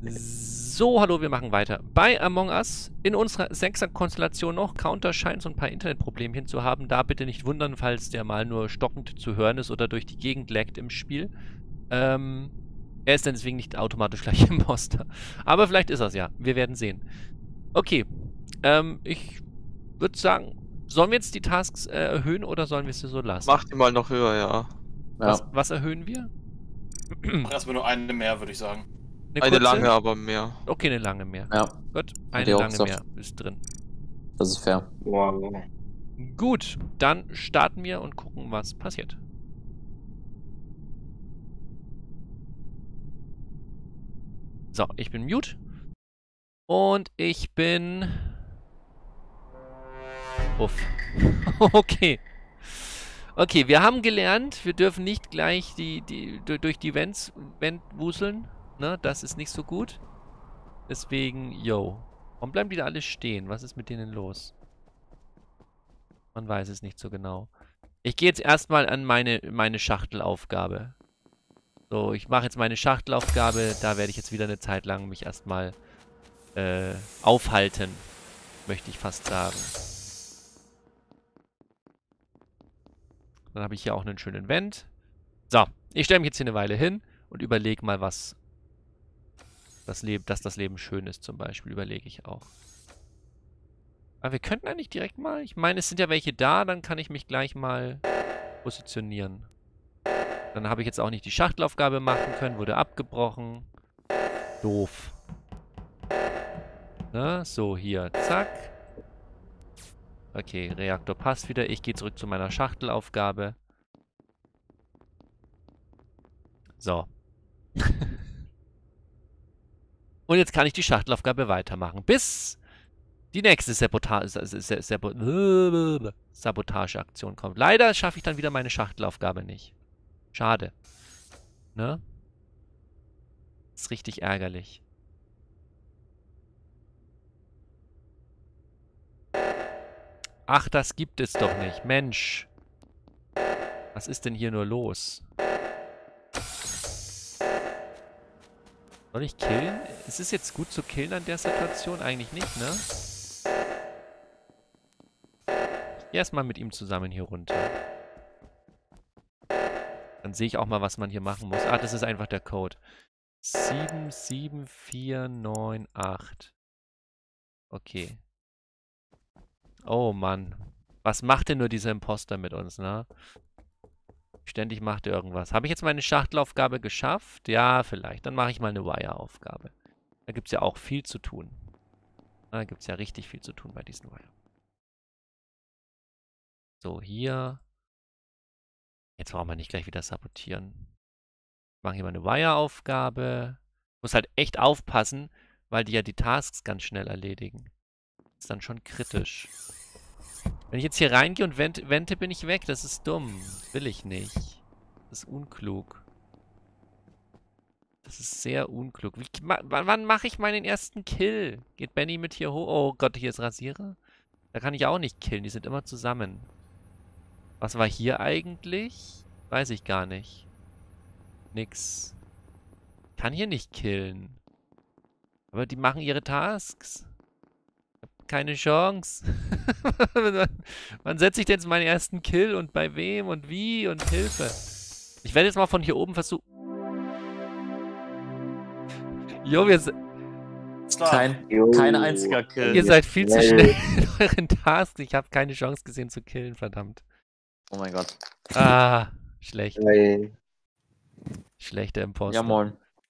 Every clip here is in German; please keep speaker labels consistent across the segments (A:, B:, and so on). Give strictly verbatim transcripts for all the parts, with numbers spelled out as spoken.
A: So, hallo, wir machen weiter. Bei Among Us, in unserer Sechser-Konstellation noch, Counter scheint so ein paar Internetproblemchen zu haben. Da bitte nicht wundern, falls der mal nur stockend zu hören ist oder durch die Gegend laggt im Spiel. Ähm, er ist dann deswegen nicht automatisch gleich Imposter. Aber vielleicht ist er es ja. Wir werden sehen. Okay, ähm, ich würde sagen, sollen wir jetzt die Tasks äh, erhöhen oder sollen wir sie so lassen?
B: Mach die mal noch höher, ja.
A: Was, ja. was erhöhen wir?
C: Mach erstmal nur eine mehr, würde ich sagen.
B: Eine, eine lange, aber mehr.
A: Okay, eine lange mehr.
D: Ja.
A: Gut, eine lange mehr ist drin.
D: Das ist fair.
C: Wow.
A: Gut, dann starten wir und gucken, was passiert. So, ich bin Mute. Und ich bin... Uff. Okay. Okay, wir haben gelernt, wir dürfen nicht gleich die, die, durch die Vents Vent wuseln. Ne, das ist nicht so gut. Deswegen, yo. Warum bleiben die da alle stehen? Was ist mit denen los? Man weiß es nicht so genau. Ich gehe jetzt erstmal an meine, meine Schachtelaufgabe. So, ich mache jetzt meine Schachtelaufgabe. Da werde ich jetzt wieder eine Zeit lang mich erstmal äh, aufhalten. Möchte ich fast sagen. Dann habe ich hier auch einen schönen Vent. So, ich stelle mich jetzt hier eine Weile hin und überlege mal, was das Leben, dass das Leben schön ist zum Beispiel, überlege ich auch. Aber wir könnten eigentlich direkt mal, ich meine, es sind ja welche da, dann kann ich mich gleich mal positionieren. Dann habe ich jetzt auch nicht die Schachtelaufgabe machen können, wurde abgebrochen. Doof. Na, so, hier, zack. Okay, Reaktor passt wieder. Ich gehe zurück zu meiner Schachtelaufgabe. So. Und jetzt kann ich die Schachtelaufgabe weitermachen. Bis die nächste Sabotage, Sabotageaktion kommt. Leider schaffe ich dann wieder meine Schachtelaufgabe nicht. Schade. Ne? Ist richtig ärgerlich. Ach, das gibt es doch nicht. Mensch. Was ist denn hier nur los? Soll ich killen? Ist es jetzt gut zu killen an der Situation? Eigentlich nicht, ne? Ich gehe erstmal mit ihm zusammen hier runter. Dann sehe ich auch mal, was man hier machen muss. Ah, das ist einfach der Code. sieben sieben vier neun acht. Okay. Oh Mann. Was macht denn nur dieser Imposter mit uns, ne? Ständig macht er irgendwas. Habe ich jetzt meine Schachtelaufgabe geschafft? Ja, vielleicht. Dann mache ich mal eine Wire-Aufgabe. Da gibt es ja auch viel zu tun. Da gibt es ja richtig viel zu tun bei diesen Wire. So, hier. Jetzt brauchen wir nicht gleich wieder sabotieren. Ich mache hier mal eine Wire-Aufgabe. Muss halt echt aufpassen, weil die ja die Tasks ganz schnell erledigen. Das ist dann schon kritisch. Wenn ich jetzt hier reingehe und wente, wente, bin ich weg. Das ist dumm. Das will ich nicht. Das ist unklug. Das ist sehr unklug. Wie, wann mache ich meinen ersten Kill? Geht Benny mit hier hoch? Oh Gott, hier ist Rasierer. Da kann ich auch nicht killen. Die sind immer zusammen. Was war hier eigentlich? Weiß ich gar nicht. Nix. Kann hier nicht killen. Aber die machen ihre Tasks. Keine Chance. Wann setze ich denn jetzt meinen ersten Kill und bei wem und wie und Hilfe? Ich werde jetzt mal von hier oben versuchen. Jo, wir sind.
D: Kein, kein einziger Kill.
A: Ihr seid viel zu schnell in euren Tasks. Ich habe keine Chance gesehen zu killen, verdammt.
D: Oh mein Gott.
A: Ah, schlecht.
E: Hey.
A: Schlechter Imposter.
D: Ja, moin.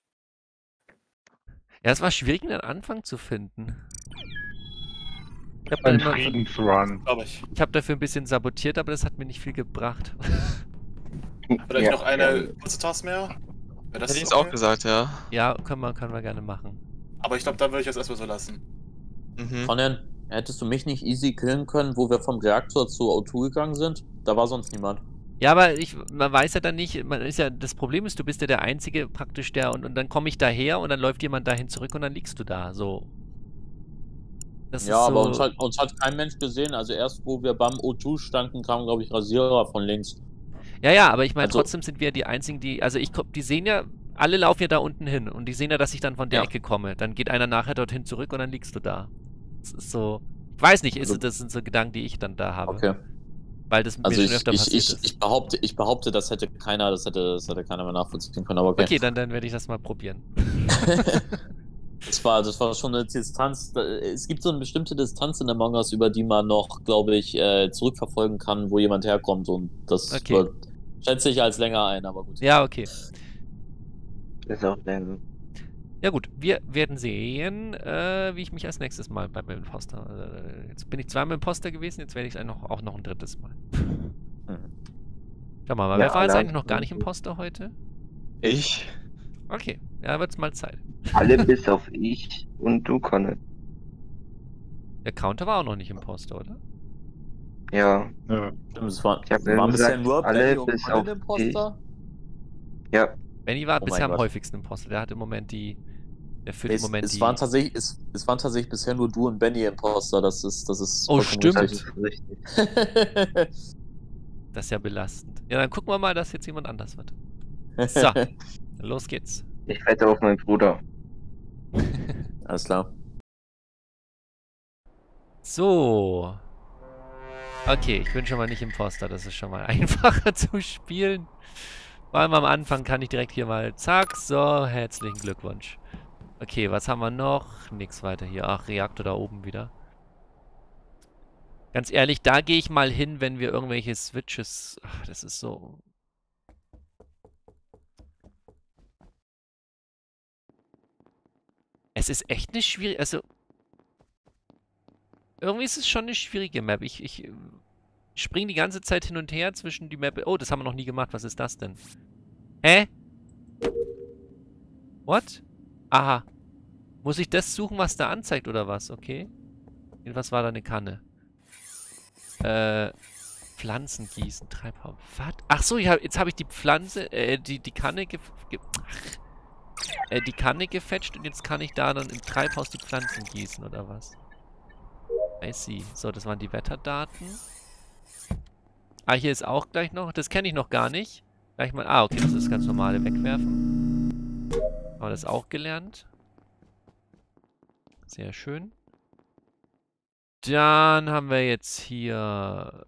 A: Ja, es war schwierig, den Anfang zu finden. Ich habe
E: Ein
A: immer,
E: Friedensrun.
C: ich.
A: ich hab dafür ein bisschen sabotiert, aber das hat mir nicht viel gebracht.
C: Vielleicht
E: Ja.
C: noch eine kurze Task mehr? Wäre das
B: Hätte ich es
C: okay?
B: auch gesagt, ja.
A: Ja, können wir, können wir gerne machen.
C: Aber ich glaube, dann würde ich das erstmal so lassen.
B: Mhm.
D: Conan, hättest du mich nicht easy killen können, wo wir vom Reaktor zu O zwei gegangen sind? Da war sonst niemand.
A: Ja, aber ich, man weiß ja dann nicht, man ist ja, das Problem ist, du bist ja der Einzige praktisch, der, und, und dann komme ich daher und dann läuft jemand dahin zurück und dann liegst du da, so. Das
D: Ja,
A: ist
D: aber
A: so,
D: uns hat, uns hat kein Mensch gesehen. Also erst, wo wir beim O zwei standen, kam, glaube ich, Rasierer von links.
A: Ja, ja, aber ich meine,
D: Also-
A: trotzdem sind wir die Einzigen, die, also ich, die sehen ja, alle laufen ja da unten hin und die sehen ja, dass ich dann von der
D: Ja.
A: Ecke komme. Dann geht einer nachher dorthin zurück und dann liegst du da. Das ist so. Ich weiß nicht, ist,
D: Also-
A: das sind so Gedanken, die ich dann da habe.
D: Okay.
A: Weil das mir
D: Also
A: schon
D: ich,
A: öfter
D: ich,
A: passiert
D: ich,
A: ist.
D: ich, behaupte, ich behaupte, das hätte keiner, das hätte, das hätte keiner mehr nachvollziehen können, aber okay.
A: Okay, dann, dann werde ich das mal probieren.
D: Das war, das war schon eine Distanz. Es gibt so eine bestimmte Distanz in Among Us, über die man noch, glaube ich, äh, zurückverfolgen kann, wo jemand herkommt. Und das
A: Okay.
D: wird, schätze ich als länger ein, aber gut.
A: Ja, okay.
E: Ist auch länger.
A: Ja gut, wir werden sehen, äh, wie ich mich als nächstes mal beim Imposter... Äh, jetzt bin ich zweimal Imposter gewesen, jetzt werde ich es auch noch ein drittes Mal.
D: Mhm.
A: Schau mal,
E: Ja,
A: wer war jetzt
E: alle
A: eigentlich noch gar
E: haben-
A: nicht Imposter heute?
B: Ich?
A: Okay, ja, wird's mal Zeit.
E: Alle bis auf ich und du, Conne.
A: Der Counter war auch noch nicht Imposter, oder?
E: Ja,
F: Ja.
D: Stimmt, es war,
E: Ich hab ja
D: waren bisher
E: gesagt,
D: nur
E: alle
D: Benny und
E: bis
D: Colin
E: auf
D: Imposter.
E: ja.
A: Benny war
D: Oh
A: bisher
D: mein
A: am
D: Gott.
A: häufigsten Imposter. Der hat im Moment die... Der führt im
D: Es,
A: Moment
D: es,
A: die...
D: waren tatsächlich, es, es waren tatsächlich bisher nur du und Benny Imposter. Das ist, das ist
A: Oh,
D: vollkommen
A: stimmt.
E: Das ist richtig.
D: richtig.
A: Das ist ja belastend. Ja, dann gucken wir mal, dass jetzt jemand anders wird. So, los geht's.
E: Ich wette auf meinen Bruder.
D: Alles klar.
A: So. Okay, ich bin schon mal nicht Imposter. Das ist schon mal einfacher zu spielen. Vor allem am Anfang kann ich direkt hier mal... Zack, so, herzlichen Glückwunsch. Okay, was haben wir noch? Nix weiter hier. Ach, Reaktor da oben wieder. Ganz ehrlich, da gehe ich mal hin, wenn wir irgendwelche Switches... Ach, das ist so... Es ist echt eine schwierige... Also... Irgendwie ist es schon eine schwierige Map. Ich, ich springe die ganze Zeit hin und her zwischen die Map... Oh, das haben wir noch nie gemacht. Was ist das denn? Hä? What? Aha. Muss ich das suchen, was da anzeigt, oder was? Okay. Was war da eine Kanne? Äh... Pflanzen gießen, Treibhaus. Was? Ach so, ich hab, jetzt habe ich die Pflanze, äh, die, die Kanne ge, ge ach, äh, die Kanne gefetcht und jetzt kann ich da dann im Treibhaus die Pflanzen gießen, oder was? I see. So, das waren die Wetterdaten. Ah, hier ist auch gleich noch, das kenne ich noch gar nicht. Gleich mal, ah, okay, das ist das ganz normale Wegwerfen. Aber das auch gelernt. Sehr schön. Dann haben wir jetzt hier...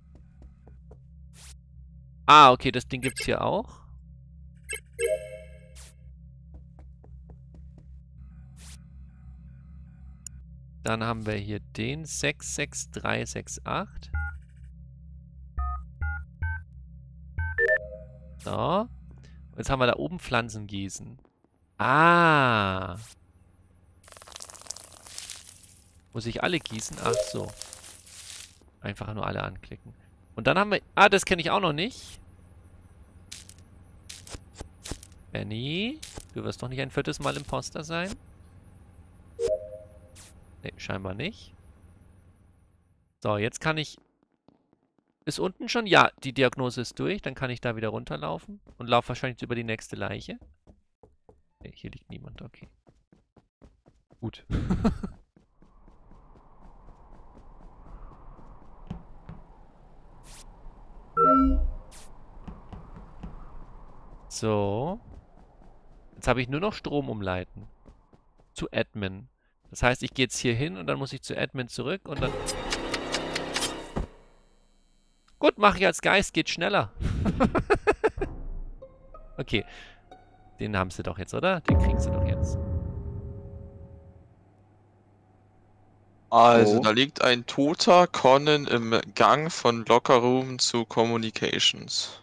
A: Ah, okay, das Ding gibt's hier auch. Dann haben wir hier den sechs sechs drei sechs acht. So. Und jetzt haben wir da oben Pflanzen gießen. Ah. Muss ich alle gießen? Ach so. Einfach nur alle anklicken. Und dann haben wir... Ah, das kenne ich auch noch nicht. Benny, du wirst doch nicht ein viertes Mal Imposter sein? Ne, scheinbar nicht. So, jetzt kann ich... Ist unten schon? Ja, die Diagnose ist durch. Dann kann ich da wieder runterlaufen. Und laufe wahrscheinlich über die nächste Leiche. Ne, hier liegt niemand. Okay. Gut. So. Jetzt habe ich nur noch Strom umleiten. Zu Admin. Das heißt, ich gehe jetzt hier hin und dann muss ich zu Admin zurück und dann... Gut, mache ich als Geist, geht schneller. Okay. Den haben sie doch jetzt, oder? Den kriegen sie doch jetzt.
B: Also,
E: Oh.
B: da liegt ein toter Conan im Gang von Locker Room zu Communications.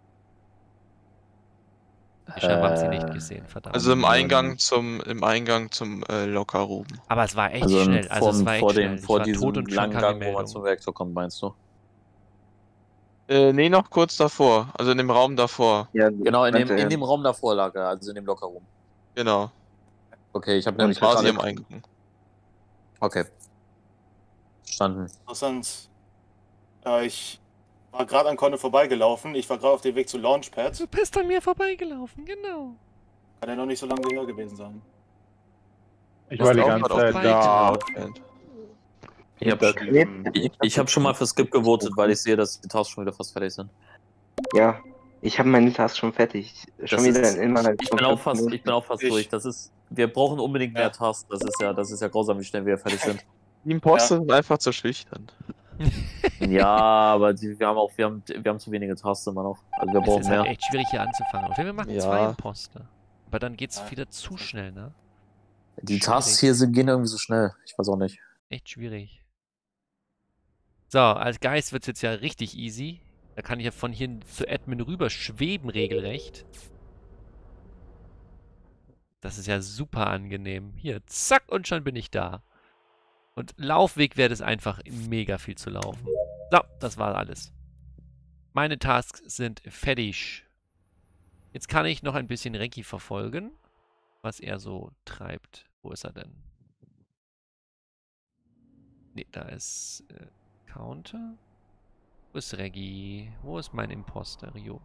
A: Scheinbar haben sie nicht
D: Äh,
A: gesehen, verdammt.
B: Also im
D: Ähm,
B: Eingang zum im Eingang zum äh, Locker Room.
A: Aber es war echt
D: Also
A: schnell. Also
D: vor,
A: es war echt
D: vor,
A: schnell.
D: dem,
A: Ich
D: vor
A: war
D: diesem
A: tot und schon
D: langen
A: kam die
D: Gang, wo man
A: Meldung.
D: zum Reaktor kommt, meinst du?
B: Äh, nee, noch kurz davor. Also in dem Raum davor.
E: Ja,
D: Genau, in dem,
E: warte,
D: in dem Raum davor lag er, also in dem Lockerroom.
B: Genau.
D: Okay, ich habe
B: Und
D: nämlich
B: quasi
D: gerade-
B: am Eingang.
D: Okay. Verstanden.
C: Interessant. Äh, ich war gerade an Conne vorbeigelaufen. Ich war gerade auf dem Weg zu Launchpad.
A: Du bist an mir vorbeigelaufen, genau.
C: Kann ja noch nicht so lange her gewesen sein.
F: Ich
B: Du
F: war die
B: hast auch
F: ganze
B: gerade
F: Zeit
B: auf
F: da.
B: Outland.
D: Ich habe
F: Hinter diesem-
D: ich, ich hab schon mal für Skip gewotet, weil ich sehe, dass die Tasks schon wieder fast fertig sind.
E: Ja, Ich habe meine Task schon fertig. Schon
D: Das
E: wieder
D: ist-
E: in innerhalb
D: Ich
E: von
D: bin auch
E: fünf
D: fast,
E: Minuten.
D: ich bin auch fast
C: Ich-
D: durch. Das ist, wir brauchen unbedingt mehr
C: Ja.
D: Tasks. Das ist ja, das ist ja grausam, wie schnell wir fertig sind.
B: Die Imposter sind einfach zu schüchtern.
D: Ja, aber die, wir haben auch, wir haben, wir haben zu wenige Tasks immer noch. Also wir
A: Es
D: brauchen
A: ist halt
D: mehr.
A: echt schwierig hier anzufangen. Okay, wir machen
B: Ja.
A: zwei Imposter. Aber dann geht's
C: Ja.
A: wieder zu schnell, ne?
D: Die
A: schwierig.
D: Tasks hier sind, gehen irgendwie so schnell. Ich weiß auch nicht.
A: Echt schwierig. So, als Geist wird's jetzt ja richtig easy. Da kann ich ja von hier zu Admin rüber schweben, regelrecht. Das ist ja super angenehm. Hier, zack, und schon bin ich da. Und Laufweg wäre das einfach mega viel zu laufen. So, das war alles. Meine Tasks sind fertig. Jetzt kann ich noch ein bisschen Renki verfolgen, was er so treibt. Wo ist er denn? Ne, da ist äh, Counter. Wo ist Reggie? Wo ist mein Imposter? Rio.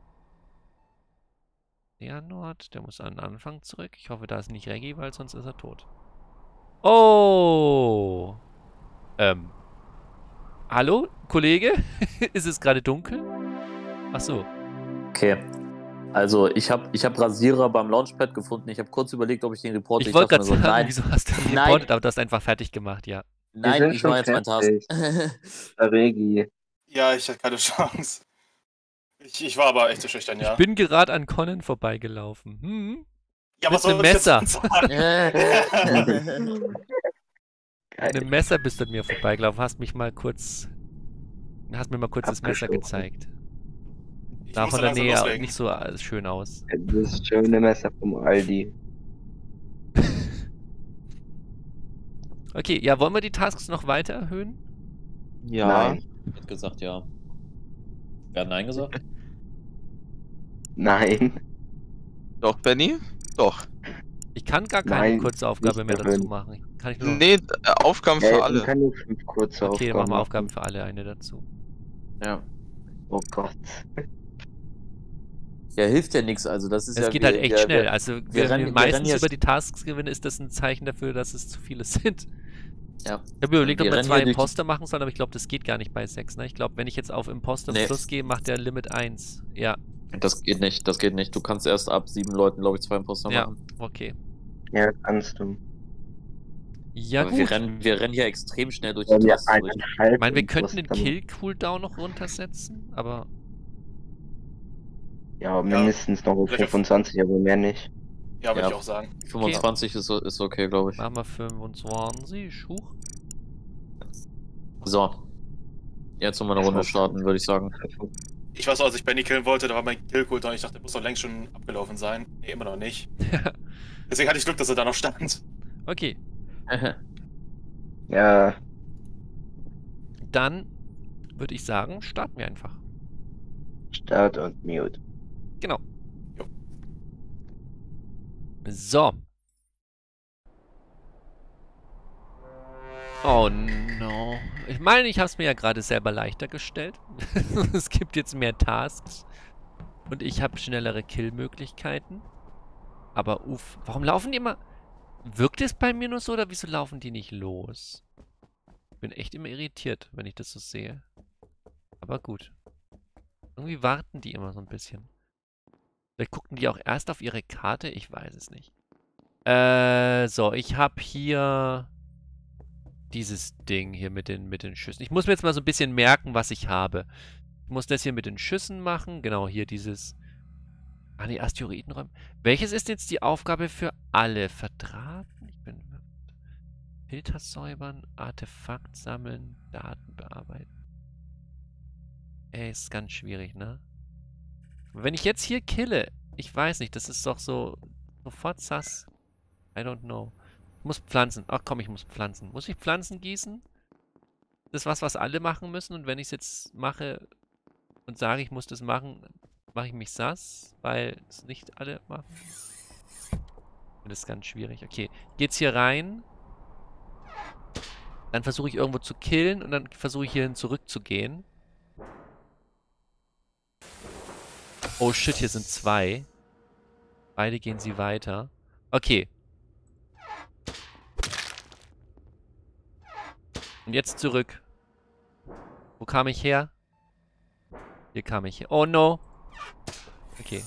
A: Der Nord, der muss an den Anfang zurück. Ich hoffe, da ist nicht Reggie, weil sonst ist er tot. Oh! Ähm. Hallo, Kollege? Ist es gerade dunkel? Ach so.
D: Okay. Also ich habe ich hab Rasierer beim Launchpad gefunden. Ich habe kurz überlegt, ob ich den reporte.
A: Ich wollte gerade
D: dachte mir
A: sagen,
D: so, nein,
A: wieso hast du ihn
D: Nein.
A: reportet, aber du hast einfach fertig gemacht, ja.
D: nein,
E: sind
D: ich
E: schon
D: mache jetzt meinen Task.
E: fertig. Regi.
C: Ja, ich hatte keine Chance. Ich, ich war aber echt zu schüchtern, ja.
A: Ich bin gerade an Conan vorbeigelaufen. Hm?
C: ja,
A: mit
C: soll
A: einem
C: ich jetzt
A: Messer.
C: sagen?
A: Mit einem Messer bist du an mir vorbeigelaufen, hast mich mal kurz. Hast mir mal kurz das Messer
E: Abgeschossen.
A: gezeigt.
C: Ich
A: Sah
C: muss
A: von
C: so
A: der
C: langsam
A: Nähe
C: loslegen.
A: nicht so äh, schön aus.
E: Das schöne Messer vom Aldi.
A: Okay, ja, wollen wir die Tasks noch weiter erhöhen?
B: Ja.
E: Nein.
D: Ich hätte gesagt, ja. Wer hat Nein gesagt?
E: Nein.
B: Doch, Benny? Doch.
A: Ich kann gar keine
E: Nein,
A: kurze Aufgabe
E: nicht
A: mehr dazu
E: erhöhen.
A: machen. Kann ich nur noch...
B: Nee, äh, Aufgaben für
E: Äh,
B: alle.
E: man kann nur fünf kurze
A: Okay, dann
E: Aufgaben
A: machen wir Aufgaben
E: machen.
A: für alle eine dazu.
D: Ja.
E: Oh Gott.
D: Ja, hilft ja nichts. Also das ist
A: Es
D: ja
A: geht
D: wir-
A: halt echt
D: wir-
A: schnell.
D: wir-
A: Also, wenn
D: wir
A: wir,
D: rennen- wir
A: meistens
D: rennen hier
A: über
D: sch-
A: die Tasks gewinnen, ist das ein Zeichen dafür, dass es zu viele sind.
D: Ja.
A: Ich habe überlegt, ob
D: Wir
A: wir
D: rennen
A: zwei
D: hier durch die-
A: Imposter machen sollen, aber ich glaube, das geht gar nicht bei sechs. Ne? Ich glaube, wenn ich jetzt auf Imposter
D: Nee.
A: Plus gehe, macht der Limit eins. Ja,
D: Das geht nicht, das geht nicht. Du kannst erst ab sieben Leuten, glaube ich, zwei Imposter
A: ja,
D: machen.
A: okay.
E: Ja, kannst du.
A: Ja,
D: Aber
A: gut.
D: wir rennen, wir rennen hier extrem schnell durch die
E: Wenn wir
D: Tasks durch.
E: eineinhalb
A: Ich meine, wir könnten den
E: Imposter-
A: Kill-Cooldown noch runtersetzen, aber
E: Ja, mindestens noch auf
C: Vielleicht auf-
E: fünfundzwanzig, aber mehr nicht.
C: Ja, würde
D: Ja.
C: ich auch sagen.
D: fünfundzwanzig ist, o- ist okay, glaube ich.
A: machen wir fünfundzwanzig. Huch.
D: So. Jetzt nochmal eine Runde starten, würde ich sagen.
C: Ich weiß auch, als ich Benny killen wollte, da war mein Kill-Cooldown. Ich dachte, der muss doch längst schon abgelaufen sein. Nee, immer noch nicht. Deswegen hatte ich Glück, dass er da noch stand.
A: Okay,
E: Ja,
A: dann würde ich sagen, starten wir einfach.
E: Start und Mute.
A: Genau.
C: Jo.
A: So. Oh no. Ich meine, ich habe es mir ja gerade selber leichter gestellt. Es gibt jetzt mehr Tasks. Und ich habe schnellere Kill-Möglichkeiten. Aber uff, warum laufen die immer... Wirkt es bei mir nur so oder wieso laufen die nicht los? Ich bin echt immer irritiert, wenn ich das so sehe. Aber gut. Irgendwie warten die immer so ein bisschen. Vielleicht gucken die auch erst auf ihre Karte, ich weiß es nicht. Äh, so, ich habe hier dieses Ding hier mit den, mit den Schüssen. Ich muss mir jetzt mal so ein bisschen merken, was ich habe. Ich muss das hier mit den Schüssen machen. Genau, hier dieses... Ah, die Asteroidenräume. Welches ist jetzt die Aufgabe für alle? Verdrahten? Ich bin... Filter säubern, Artefakt sammeln, Daten bearbeiten. Ey, ist ganz schwierig, ne? Wenn ich jetzt hier kille, ich weiß nicht, das ist doch so sofort sass. I don't know. Ich muss Pflanzen. Ach komm, ich muss Pflanzen. Muss ich Pflanzen gießen? Das ist was, was alle machen müssen. Und wenn ich es jetzt mache und sage, ich muss das machen, mache ich mich sass, weil es nicht alle machen. Das ist ganz schwierig. Okay, geht's hier rein. Dann versuche ich irgendwo zu killen und dann versuche ich hierhin zurückzugehen. Oh shit, hier sind zwei. Beide gehen sie weiter. Okay. Und jetzt zurück. Wo kam ich her? Hier kam ich her. Oh no. Okay.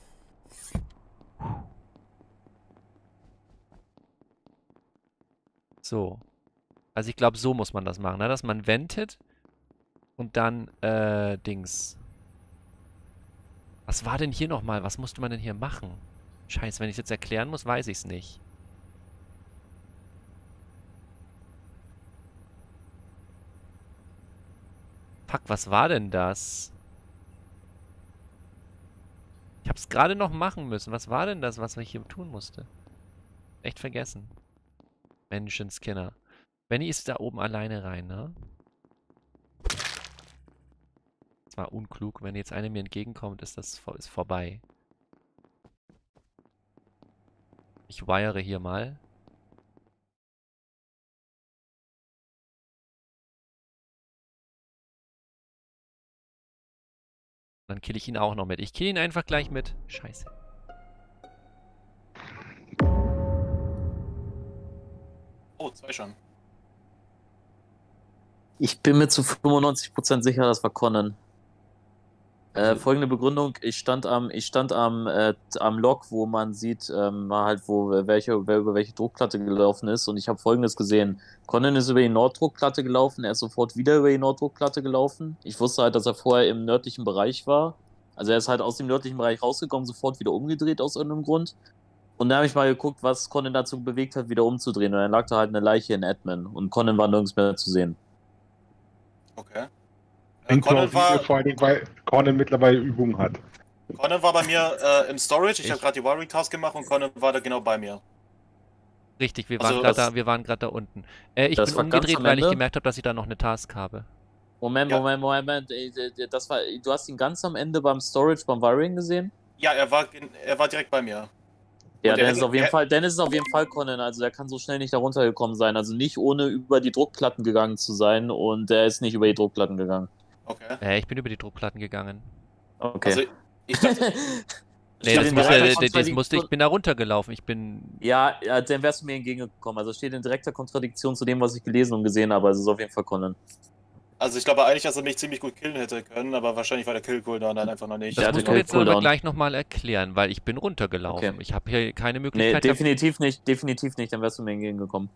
A: So. Also ich glaube, so muss man das machen, ne? Dass man ventet und dann, äh, Dings. Was war denn hier nochmal? Was musste man denn hier machen? Scheiße, wenn ich es jetzt erklären muss, weiß ich es nicht. Fuck, was war denn das? Ich hab's gerade noch machen müssen. Was war denn das, was ich hier tun musste? Echt vergessen. Menschenskinner. Benny ist da oben alleine rein, ne? Das war unklug. Wenn jetzt einer mir entgegenkommt, ist das vor ist vorbei. Ich wire hier mal. Dann kill ich ihn auch noch mit. Ich kill ihn einfach gleich mit. Scheiße.
C: Oh, zwei schon.
D: Ich bin mir zu fünfundneunzig Prozent sicher, das war Conan. Äh, folgende Begründung, ich stand am, ich stand am, äh, am Log, wo man sieht, ähm, halt, wo welche, wer über welche Druckplatte gelaufen ist, und ich habe Folgendes gesehen. Conan ist über die Norddruckplatte gelaufen, er ist sofort wieder über die Norddruckplatte gelaufen. Ich wusste halt, dass er vorher im nördlichen Bereich war. Also er ist halt aus dem nördlichen Bereich rausgekommen, sofort wieder umgedreht aus irgendeinem Grund. Und dann habe ich mal geguckt, was Conan dazu bewegt hat, wieder umzudrehen. Und dann lag da halt eine Leiche in Admin und Conan war nirgends mehr zu sehen.
C: Okay. Äh,
F: Hängt
C: Conan,
F: noch
C: war,
F: vor allen Dingen, weil Conan mittlerweile Übung hat.
C: Conan war bei mir äh, im Storage. Ich
A: Ich-
C: habe gerade die Wiring-Task gemacht und Conan war da genau bei mir.
A: Richtig, wir
C: Also
A: waren gerade
C: das-
A: da, wir waren gerade da unten. Äh, ich
D: Das
A: bin
D: war ganz
A: umgedreht,
D: am
A: weil ich
D: Ende?
A: gemerkt habe, dass ich da noch eine Task habe.
D: Moment,
C: Ja.
D: Moment, Moment, Moment. ey, ey, Das war, du hast ihn ganz am Ende beim Storage, beim Wiring gesehen?
C: Ja, er war, gen- er war direkt bei mir.
D: Ja,
C: Und er
D: dann ist, es
C: hätte-
D: auf jeden
C: er-
D: Fall, dann ist es auf jeden Fall Conan, also der kann so schnell nicht da runtergekommen sein. Also nicht ohne über die Druckplatten gegangen zu sein, und der ist nicht über die Druckplatten gegangen.
C: Okay.
A: Äh, ich bin über die Druckplatten gegangen.
D: Okay.
C: Also, ich dachte,
A: Nee,
D: Steht
A: das,
D: in
A: muss,
D: direkter
A: äh, das
D: Kontradiktion-
A: musste, ich bin da runtergelaufen. Ich bin.
D: Ja, ja, dann wärst du mir entgegengekommen. Also steht in direkter Kontradiktion zu dem, was ich gelesen und gesehen habe. Also es ist auf jeden Fall Conan.
C: also ich glaube eigentlich, dass er mich ziemlich gut killen hätte können, aber wahrscheinlich war der Kill-Cooldown dann einfach noch nicht.
A: Das
D: Ja,
A: musst
D: der
A: du jetzt aber
D: Cooldown.
A: gleich nochmal erklären, weil ich bin runtergelaufen.
D: Okay.
A: Ich habe hier keine
D: Nee,
A: Möglichkeit.
D: definitiv nicht, definitiv nicht, dann wärst du mir entgegengekommen.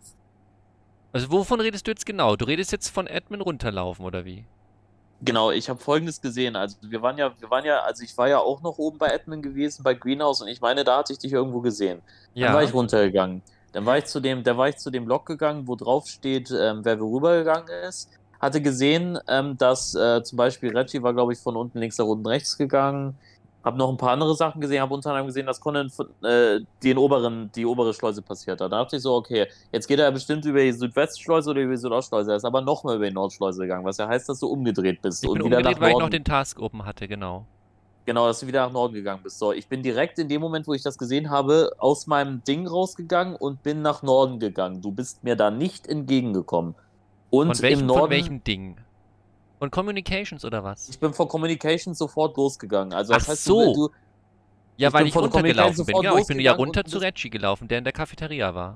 A: Also wovon redest du jetzt genau? Du redest jetzt von Admin runterlaufen, oder wie?
D: Genau, ich habe Folgendes gesehen. Also wir waren ja, wir waren ja, also ich war ja auch noch oben bei Admin gewesen, bei Greenhouse, und ich meine, da hatte ich dich irgendwo gesehen. Dann
A: Ja.
D: war ich runtergegangen. Dann war ich zu dem, da war ich zu dem Log gegangen, wo drauf steht, ähm, wer rübergegangen ist. Hatte gesehen, ähm, dass äh, zum Beispiel Reggie war, glaube ich, von unten links nach unten rechts gegangen. Hab noch ein paar andere Sachen gesehen, habe unter anderem gesehen, dass Conan äh, den oberen, die obere Schleuse passiert hat. Da dachte ich so, okay, jetzt geht er bestimmt über die Südwestschleuse oder über die Südostschleuse. Er ist aber nochmal über die Nordschleuse gegangen, was ja heißt, dass du umgedreht bist
A: Ich
D: und
A: bin
D: wieder
A: umgedreht,
D: nach
A: weil ich
D: Norden.
A: noch den Task open hatte, genau.
D: Genau, dass du wieder nach Norden gegangen bist. So, ich bin direkt in dem Moment, wo ich das gesehen habe, aus meinem Ding rausgegangen und bin nach Norden gegangen. Du bist mir da nicht entgegengekommen. Und
A: Von welchem,
D: im Norden,
A: von welchem Ding? Von Communications oder was?
D: ich bin von Communications sofort losgegangen. Also das
A: Ach
D: heißt,
A: so.
D: du, du
A: Ja,
D: ich
A: weil
D: bin
A: ich
D: von
A: runtergelaufen
D: Communications
A: bin.
D: sofort
A: Genau, ich bin ja
D: losgegangen
A: runter
D: und
A: zu
D: bist-
A: Reggie gelaufen, der in der Cafeteria war.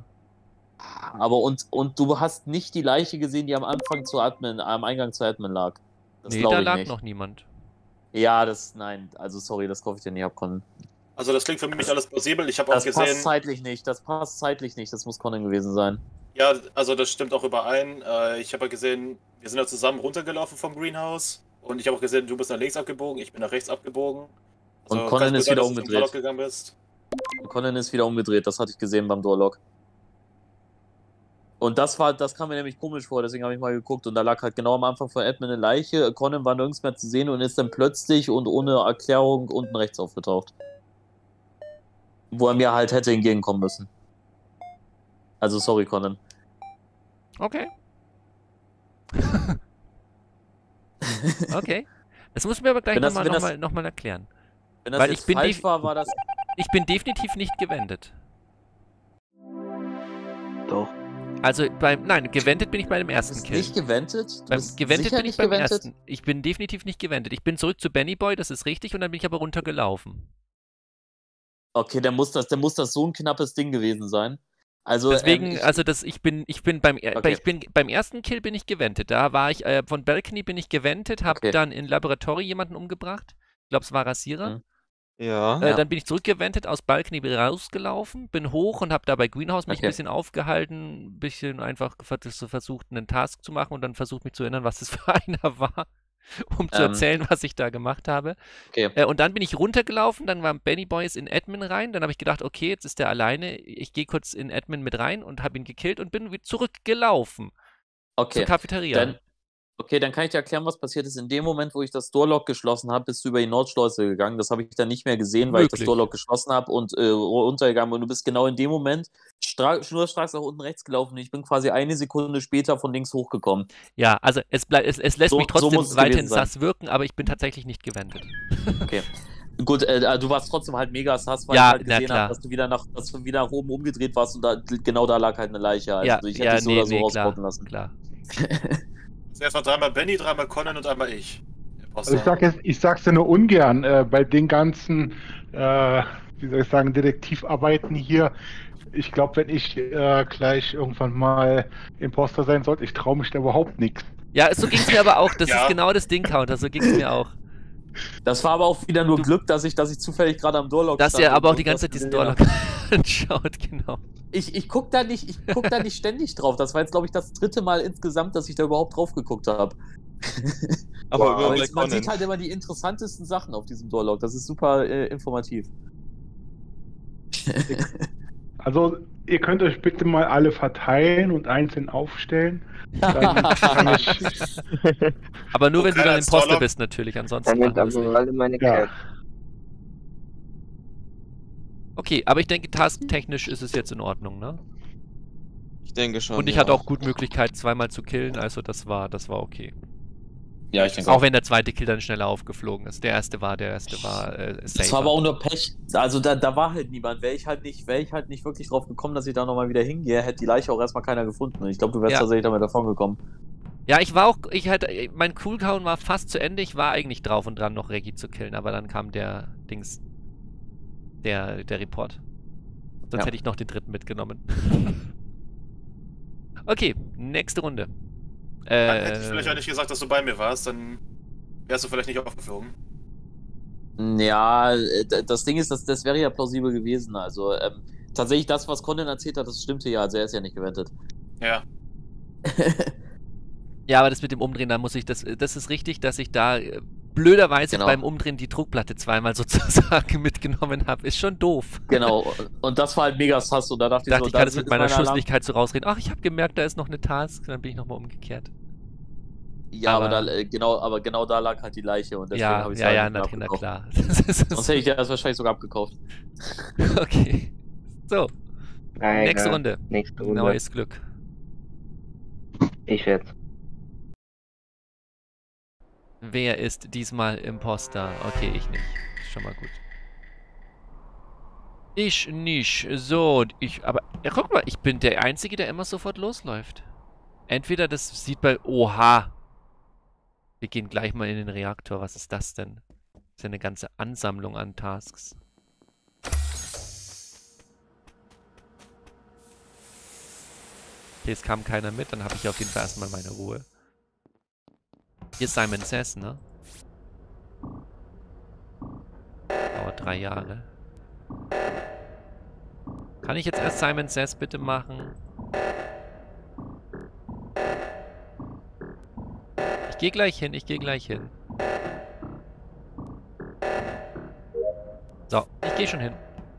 D: aber und, und du hast nicht die Leiche gesehen, die am Anfang zu Admin, am Eingang zu Admin lag. Das
A: Nee,
D: glaube
A: da
D: ich
A: lag
D: nicht.
A: noch niemand.
D: Ja, das, nein, also sorry, das kaufe ich dir nicht ab, Conan.
C: Also das klingt für mich alles plausibel. Ich habe auch
D: Das passt
C: gesehen,
D: zeitlich nicht, das passt zeitlich nicht, das muss Conan gewesen sein.
C: ja, also das stimmt auch überein. Äh, ich habe ja gesehen, wir sind ja zusammen runtergelaufen vom Greenhouse und ich habe auch gesehen, du bist nach links abgebogen, ich bin nach rechts abgebogen.
D: Und
C: kann
D: Conan
C: gut
D: ist
C: sein,
D: wieder
C: dass du zum
D: umgedreht.
C: Warlock gegangen bist.
D: Conan ist wieder umgedreht, das hatte ich gesehen beim Doorlock. Und das war, das kam mir nämlich komisch vor, deswegen habe ich mal geguckt und da lag halt genau am Anfang von Admin eine Leiche. Conan war nirgends mehr zu sehen und ist dann plötzlich und ohne Erklärung unten rechts aufgetaucht. Wo er mir halt hätte entgegenkommen müssen. Also sorry, Conan.
A: Okay. Okay. Das muss mir aber gleich
D: Wenn das-
A: nochmal
D: wenn
A: noch
D: das-
A: mal, noch mal erklären.
D: Wenn das
A: Weil
D: jetzt
A: ich bin
D: falsch
A: def-
D: war, war das...
A: Ich bin definitiv nicht gewendet.
E: Doch.
A: Also beim. Nein, gewendet bin ich bei dem
D: Du
A: ersten
D: bist
A: Kill.
D: nicht gewendet? Du
A: Beim,
D: bist
A: gewendet
D: sicher
A: bin ich
D: nicht
A: beim
D: gewendet?
A: ersten. Ich bin definitiv nicht gewendet. Ich bin zurück zu Benny Boy, das ist richtig, und dann bin ich aber runtergelaufen.
D: Okay, dann muss das, dann muss das so ein knappes Ding gewesen sein. Also,
A: Deswegen,
D: ähm, ich,
A: also das, ich bin, ich bin beim, er-
D: Okay.
A: ich bin beim ersten Kill bin ich gewendet. Da war ich äh, von Balcony bin ich gewendet, habe
D: Okay.
A: dann in Laboratory jemanden umgebracht. Ich glaube, es war Rasierer.
D: Mhm.
B: Ja.
A: Äh,
D: Ja.
A: Dann bin ich zurückgewendet, aus Balcony rausgelaufen, bin hoch und habe da bei Greenhouse mich
D: Okay.
A: ein bisschen aufgehalten, ein bisschen einfach vers- versucht, einen Task zu machen und dann versucht, mich zu erinnern, was das für einer war, um zu
D: Ähm.
A: erzählen, was ich da gemacht habe.
D: Okay.
A: Äh, und dann bin ich runtergelaufen, dann waren Benny Boys in Admin rein, dann habe ich gedacht, okay, jetzt ist der alleine, ich gehe kurz in Admin mit rein und habe ihn gekillt und bin wieder zurückgelaufen
D: Okay.
A: zur Cafeteria.
D: Dann, okay, dann kann ich dir erklären, was passiert ist. In dem Moment, wo ich das Doorlock geschlossen habe, bist du über die Nordschleuse gegangen. Das habe ich dann nicht mehr gesehen, weil ich das
A: Möglich.
D: Doorlock geschlossen habe und äh, runtergegangen. Und du bist genau in dem Moment stra- schnurstracks nach unten rechts gelaufen. Und ich bin quasi eine Sekunde später von links hochgekommen.
A: Ja, also es, bleib, es, es lässt
D: So-
A: mich
D: so
A: trotzdem
D: muss es
A: weiterhin
D: gewesen sein.
A: sass wirken, aber ich bin tatsächlich nicht gewendet.
D: Okay. Gut, äh, du warst trotzdem halt mega sass, weil
A: Ja,
D: ich halt
A: na
D: gesehen
A: klar.
D: habe, dass du wieder nach, dass du wieder nach oben umgedreht warst und da, genau da lag halt eine Leiche. Also
A: ja,
D: ich hätte
A: ja,
D: dich so
A: nee,
D: oder so
A: nee,
D: rausbocken
A: klar,
D: lassen.
A: klar.
C: Zuerst mal dreimal Benny, dreimal Conan und einmal ich.
F: Also ich sag jetzt, ich sag's ja nur ungern, äh, bei den ganzen, äh, wie soll ich sagen, Detektivarbeiten hier. Ich glaube, wenn ich äh, gleich irgendwann mal Imposter sein sollte, ich traue mich da überhaupt nichts.
A: Ja, so ging es mir aber auch. Das
C: Ja.
A: ist genau das Ding, Counter. So ging es mir auch.
D: Das war aber auch wieder nur
A: Du-
D: Glück, dass ich, dass ich zufällig gerade am Doorlock
A: Dass
D: stand
A: ihr aber
D: und-
A: auch die
D: und
A: ganze
D: das
A: Zeit diesen
D: gesehen
A: Doorlock
D: hab.
A: anschaut, genau.
D: Ich, ich guck da nicht, ich guck da nicht ständig drauf. Das war jetzt, glaube ich, das dritte Mal insgesamt, dass ich da überhaupt drauf geguckt habe.
B: Aber
E: Wow.
B: über
D: Aber
B: bei
D: jetzt, man
B: Conan.
D: sieht halt immer die interessantesten Sachen auf diesem Doorlock. Das ist super äh, informativ.
F: Also ihr könnt euch bitte mal alle verteilen und einzeln aufstellen. Dann kann ich,
A: Aber nur,
C: Und
A: wenn du
C: keiner
A: dann
C: als
A: Imposter
C: Doorlock?
A: bist, natürlich. Ansonsten
E: Damit
A: machen wir das
E: aber
A: nicht.
E: alle meine
F: ja.
E: Cat.
A: Okay, aber ich denke, tasktechnisch ist es jetzt in Ordnung, ne?
B: Ich denke schon.
A: Und ich
B: ja.
A: hatte auch gut Möglichkeit, zweimal zu killen, also das war, das war okay.
D: Ja, ich denke
A: Auch wenn der zweite Kill dann schneller aufgeflogen ist. Der erste war, der erste war äh,
D: Das
A: safer.
D: war aber auch nur Pech. Also da, da war halt niemand. Wäre ich halt nicht, wäre ich halt nicht wirklich drauf gekommen, dass ich da nochmal wieder hingehe, hätte die Leiche auch erstmal keiner gefunden. Und ich glaube, du wärst
A: Ja.
D: tatsächlich damit davon gekommen.
A: Ja, ich war auch, ich hatte, mein Cooldown war fast zu Ende. Ich war eigentlich drauf und dran, noch Reggie zu killen, aber dann kam der Dings, der, der Report. Sonst
D: Ja.
A: hätte ich noch den dritten mitgenommen. Okay, nächste Runde. Äh,
C: Dann hätte ich vielleicht eigentlich gesagt, dass du bei mir warst, dann wärst du vielleicht nicht aufgeflogen.
D: Ja, äh, d- das Ding ist, das, das wäre ja plausibel gewesen. Also ähm, tatsächlich das, was Conan erzählt hat, das stimmte ja. Also er ist ja nicht gewendet.
C: Ja.
A: Ja, aber das mit dem Umdrehen, da muss ich, das, das ist richtig, dass ich da äh, blöderweise
D: Genau.
A: beim Umdrehen die Druckplatte zweimal sozusagen mitgenommen habe. Ist schon doof.
D: Genau. Und das war halt mega sass. Und da dachte
A: Ich dachte,
D: ich
A: ich
D: so,
A: kann
D: das
A: es mit
D: ist
A: meiner
D: meine Alarm-
A: Schusslichkeit so rausreden. Ach, ich habe gemerkt, da ist noch eine Task. Dann bin ich nochmal umgekehrt.
D: Ja, aber,
A: aber-
D: da, äh, genau, aber genau da lag halt die Leiche. Und deswegen
A: Ja,
D: habe ich
A: ja, ja, na, na klar. Das ist-
D: Sonst hätte ich das wahrscheinlich sogar abgekauft.
A: Okay. So,
E: Ah,
A: nächste
E: egal.
A: Runde.
E: Nächste Runde.
A: Neues Glück.
E: Ich jetzt.
A: Wer ist diesmal Imposter? Okay, ich nicht. Ist schon mal gut. Ich nicht. So, ich, aber, ja, guck mal, ich bin der Einzige, der immer sofort losläuft. Entweder das sieht bei, oha. Wir gehen gleich mal in den Reaktor. Was ist das denn? Das ist ja eine ganze Ansammlung an Tasks. Okay, es kam keiner mit, dann habe ich auf jeden Fall erstmal meine Ruhe. Hier ist Simon Says, ne? Dauert drei Jahre. Kann ich jetzt erst Simon Says bitte machen? Ich gehe gleich hin, ich gehe gleich hin. So, ich gehe schon hin.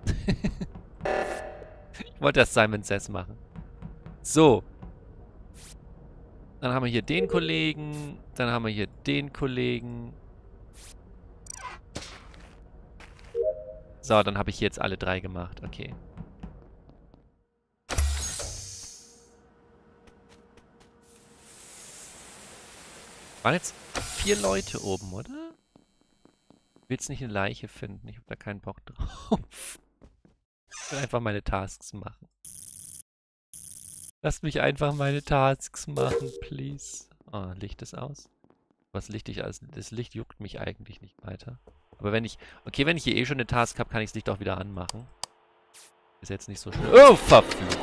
A: Ich wollte erst Simon Says machen. So. Dann haben wir hier den Kollegen. Dann haben wir hier den Kollegen. So, dann habe ich jetzt alle drei gemacht. Okay. Waren jetzt vier Leute oben, oder? Willst nicht eine Leiche finden? Ich habe da keinen Bock drauf. Ich will einfach meine Tasks machen. Lasst mich einfach meine Tasks machen, please. Oh, Licht ist aus. Was Licht ich als das Licht juckt mich eigentlich nicht weiter. Aber wenn ich, okay, wenn ich hier eh schon eine Task habe, kann ich das Licht auch wieder anmachen. Ist jetzt nicht so schlimm. Oh, verflucht.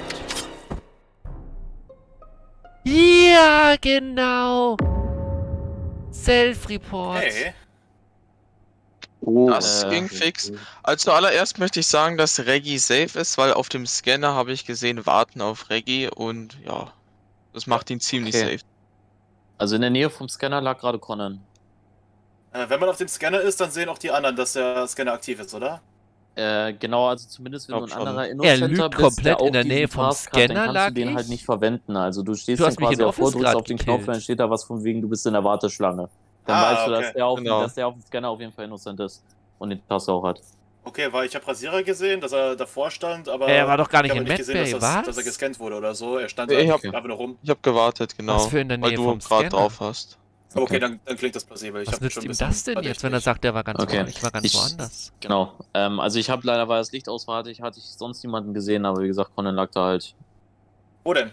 A: Ja, genau. Self-Report.
C: Hey,
E: Oh,
B: Das
D: äh,
B: ging fix. Also zuallererst möchte ich sagen, dass Reggie safe ist, weil auf dem Scanner habe ich gesehen, warten auf Reggie und ja, das macht ihn ziemlich
D: Okay.
B: safe.
D: Also in der Nähe vom Scanner lag gerade Conan.
C: Äh, wenn man auf dem Scanner ist, dann sehen auch die anderen, dass der Scanner aktiv ist, oder?
D: Äh, genau, also zumindest wenn
B: Glaub
D: du ein
B: schon.
D: anderer
A: Er
D: Innocenter
A: lügt
D: bist,
A: komplett
D: der auch
A: in der
D: diesen
A: Nähe vom
D: Task hat, dann
A: Scanner
D: kannst
A: lag
D: du den
A: ich.
D: halt nicht verwenden. Also du stehst
A: Du hast
D: dann
A: mich
D: quasi
A: in
D: davor,
A: Office
D: drückst
A: grad
D: auf den Knopf,
A: gekillt.
D: dann steht da was von wegen, du bist in der Warteschlange. Dann
C: Ah,
D: weißt du, dass
C: okay.
D: der, auf,
B: Genau.
D: dass der auf dem Scanner auf jeden Fall innocent ist und den Task auch hat.
C: Okay, weil ich habe Rasierer gesehen, dass er davor stand, aber
A: Er war doch gar nicht
C: ich habe
A: in
C: nicht gesehen, dass,
A: Medbay,
C: das,
A: was?
C: dass er gescannt wurde oder so. Er stand
B: Ich
C: einfach,
B: hab-
C: einfach nur rum.
B: Ich habe gewartet, genau,
A: Was für in der
B: weil
A: Nähe
B: du
A: vom
B: gerade
A: Scanner?
B: drauf hast.
C: Okay,
D: Okay.
C: dann, dann klingt das plausibel. Ich
A: Was
C: hab
A: nützt
C: schon ein
A: ihm
C: bisschen
A: das denn jetzt, wenn er
C: verdächtig.
A: sagt, der war ganz
D: Okay.
A: woanders? Ich war ganz
D: Ich-
A: woanders.
D: Genau. Ähm, also ich habe leider, weil das Licht aus war, hatte ich, hatte ich sonst niemanden gesehen, aber wie gesagt, Conan lag da halt
C: Wo denn?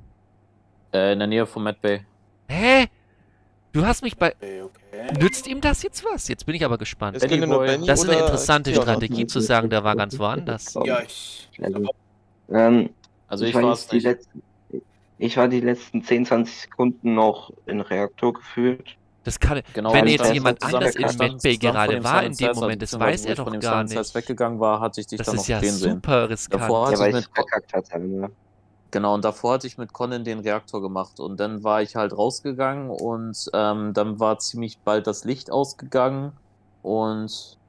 D: äh, in der Nähe vom Medbay.
A: Hä? Du hast mich bei...
C: Okay, okay.
A: Nützt ihm das jetzt was? Jetzt bin ich aber gespannt.
B: Es ging nur
D: Boy.
B: Benny
A: Das ist eine
B: oder
A: interessante
B: Kiara?
A: Strategie zu sagen, der war ganz woanders.
C: Ja, ich.
E: Also, ähm,
D: Also
E: ich,
D: ich
E: war
D: war
E: jetzt
D: es
E: die
D: nicht.
E: letzten, ich war die letzten zehn, zwanzig Sekunden noch in Reaktor geführt.
A: Das kann...
D: Genau,
A: Wenn
D: ich
A: jetzt
D: stand
A: jemand
D: zusammen-
A: anders in
D: ich stand
A: Medbay
D: zusammen
A: gerade
D: vor dem
A: war in
D: Silent
A: dem
D: Size,
A: Moment, das
D: beziehungsweise
A: weiß
D: wo
A: er
D: ich von
A: doch
D: dem
A: gar
D: Silent Size
A: nicht.
D: weggegangen war, hatte ich dich
A: Das
D: dann
A: ist
D: noch
A: ja
D: stehen sehen.
A: super riskant.
D: Davor
E: Ja,
D: hatte
E: weil
D: ich
E: ich
D: mit
E: verkackt hatte. Ne?
D: Genau, und davor hatte ich mit Conan den Reaktor gemacht und dann war ich halt rausgegangen und ähm, dann war ziemlich bald das Licht ausgegangen und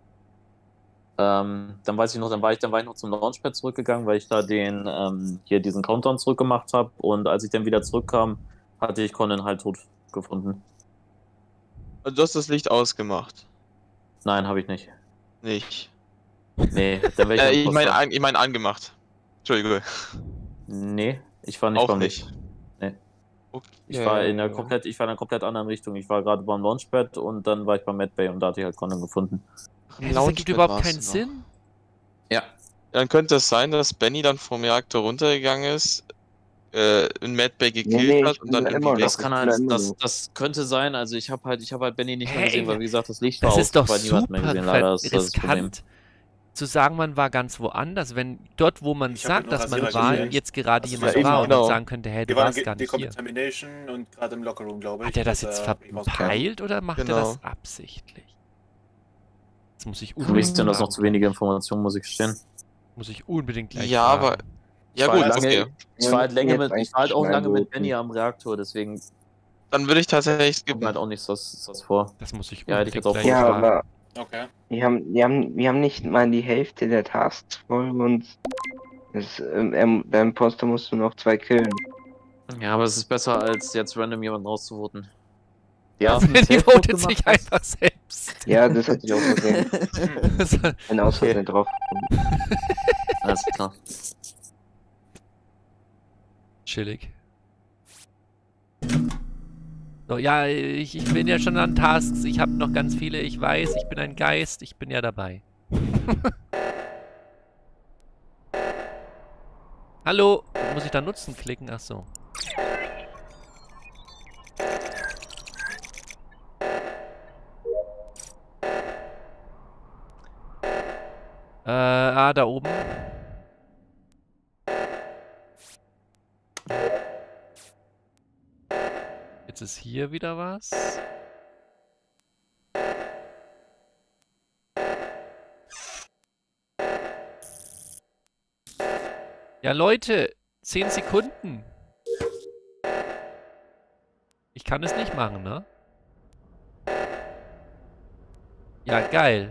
D: ähm, dann weiß ich noch, dann war ich, dann war ich noch zum Launchpad zurückgegangen, weil ich da den ähm, hier diesen Countdown zurückgemacht habe und als ich dann wieder zurückkam, hatte ich Conan halt tot gefunden.
B: Also du hast das Licht ausgemacht.
D: Nein, habe ich nicht.
B: Nicht.
D: Nee, dann wäre
B: Äh,
D: ich
B: ich meine an, ich mein angemacht. Entschuldige.
D: Nee, ich war nicht
B: Auch
D: beim
B: nicht.
D: Licht. Nee.
B: Okay.
D: Ich war in einer
B: Ja.
D: komplett, ich war in einer komplett anderen Richtung. Ich war gerade beim Launchpad und dann war ich beim Medbay und da hatte ich halt Conan gefunden.
A: Hä, das ergibt überhaupt keinen Sinn.
D: Ja.
B: Dann könnte es sein, dass Benny dann vom Reaktor runtergegangen ist, äh, in Medbay gekillt
E: Nee, nee,
B: hat
E: ich
B: und dann
E: bin
B: irgendwie
E: immer
B: weg.
E: noch.
D: Das kann
E: Ich
D: halt,
E: bin
D: das,
E: immer
D: das könnte sein. Also ich habe halt, ich habe halt Benny nicht mehr
A: Hä,
D: gesehen, weil wie gesagt das Licht war
A: Das
D: aus,
A: ist doch
D: ich habe niemand mehr
A: super
D: gesehen. Leider ist das, das Problem.
A: riskant, zu sagen, man war ganz woanders. Wenn dort, wo man
C: Ich hab
A: sagt,
C: nur
A: dass man
C: Rasierer
A: war,
C: gesehen.
A: jetzt gerade
C: Also
A: jemand
C: ja,
A: war
C: eben,
A: und dann
B: genau.
A: sagen könnte, hey, du
C: Wir waren
A: warst gar nicht hier.
C: Decontamination und gerade im Lockerroom, glaube ich.
A: Hat er das
C: dass
A: jetzt
C: er rausgekommen ist.
A: verpeilt oder macht er
B: Genau.
A: das absichtlich? Jetzt muss ich
D: Für mich
A: unbedingt
D: sind das noch
A: fragen.
D: zu wenige Informationen, muss ich gestehen.
A: Muss ich unbedingt gleich
B: Ja,
A: fragen.
B: aber. Ja
D: Ich war
B: gut,
D: halt lange,
B: okay.
D: ich war halt, länger
E: Jetzt
D: mit, ich war halt auch
E: eigentlich
D: lange mit
E: reinboten.
D: Benny am Reaktor, deswegen
B: Dann würde ich tatsächlich
D: kommt mir halt
B: skippen.
D: auch nichts was, was vor.
A: Das muss ich
D: Ja, hätte ich
A: unbedingt
D: jetzt auch
A: gleich
E: Ja,
A: fragen.
E: aber
C: Okay.
E: wir haben, wir, haben, wir haben nicht mal die Hälfte der Tasks voll und das, ähm, ähm, der Imposter musst du noch zwei killen.
D: Ja, aber es ist besser, als jetzt random jemanden rauszuvoten. Ja,
A: Die votet sich einfach selbst.
E: Ja, das hatte ich auch gesehen.
A: Das-
E: Bin aus
D: Okay.
E: Versehen drauf.
D: Alles klar.
A: Chillig. So, ja, ich, ich bin ja schon an Tasks. Ich habe noch ganz viele. Ich weiß, ich bin ein Geist. Ich bin ja dabei. Hallo. Muss ich da Nutzen klicken? Ach so. Äh, ah, da oben. Jetzt ist hier wieder was. Ja, Leute, zehn Sekunden. Ich kann es nicht machen, ne? Ja, geil.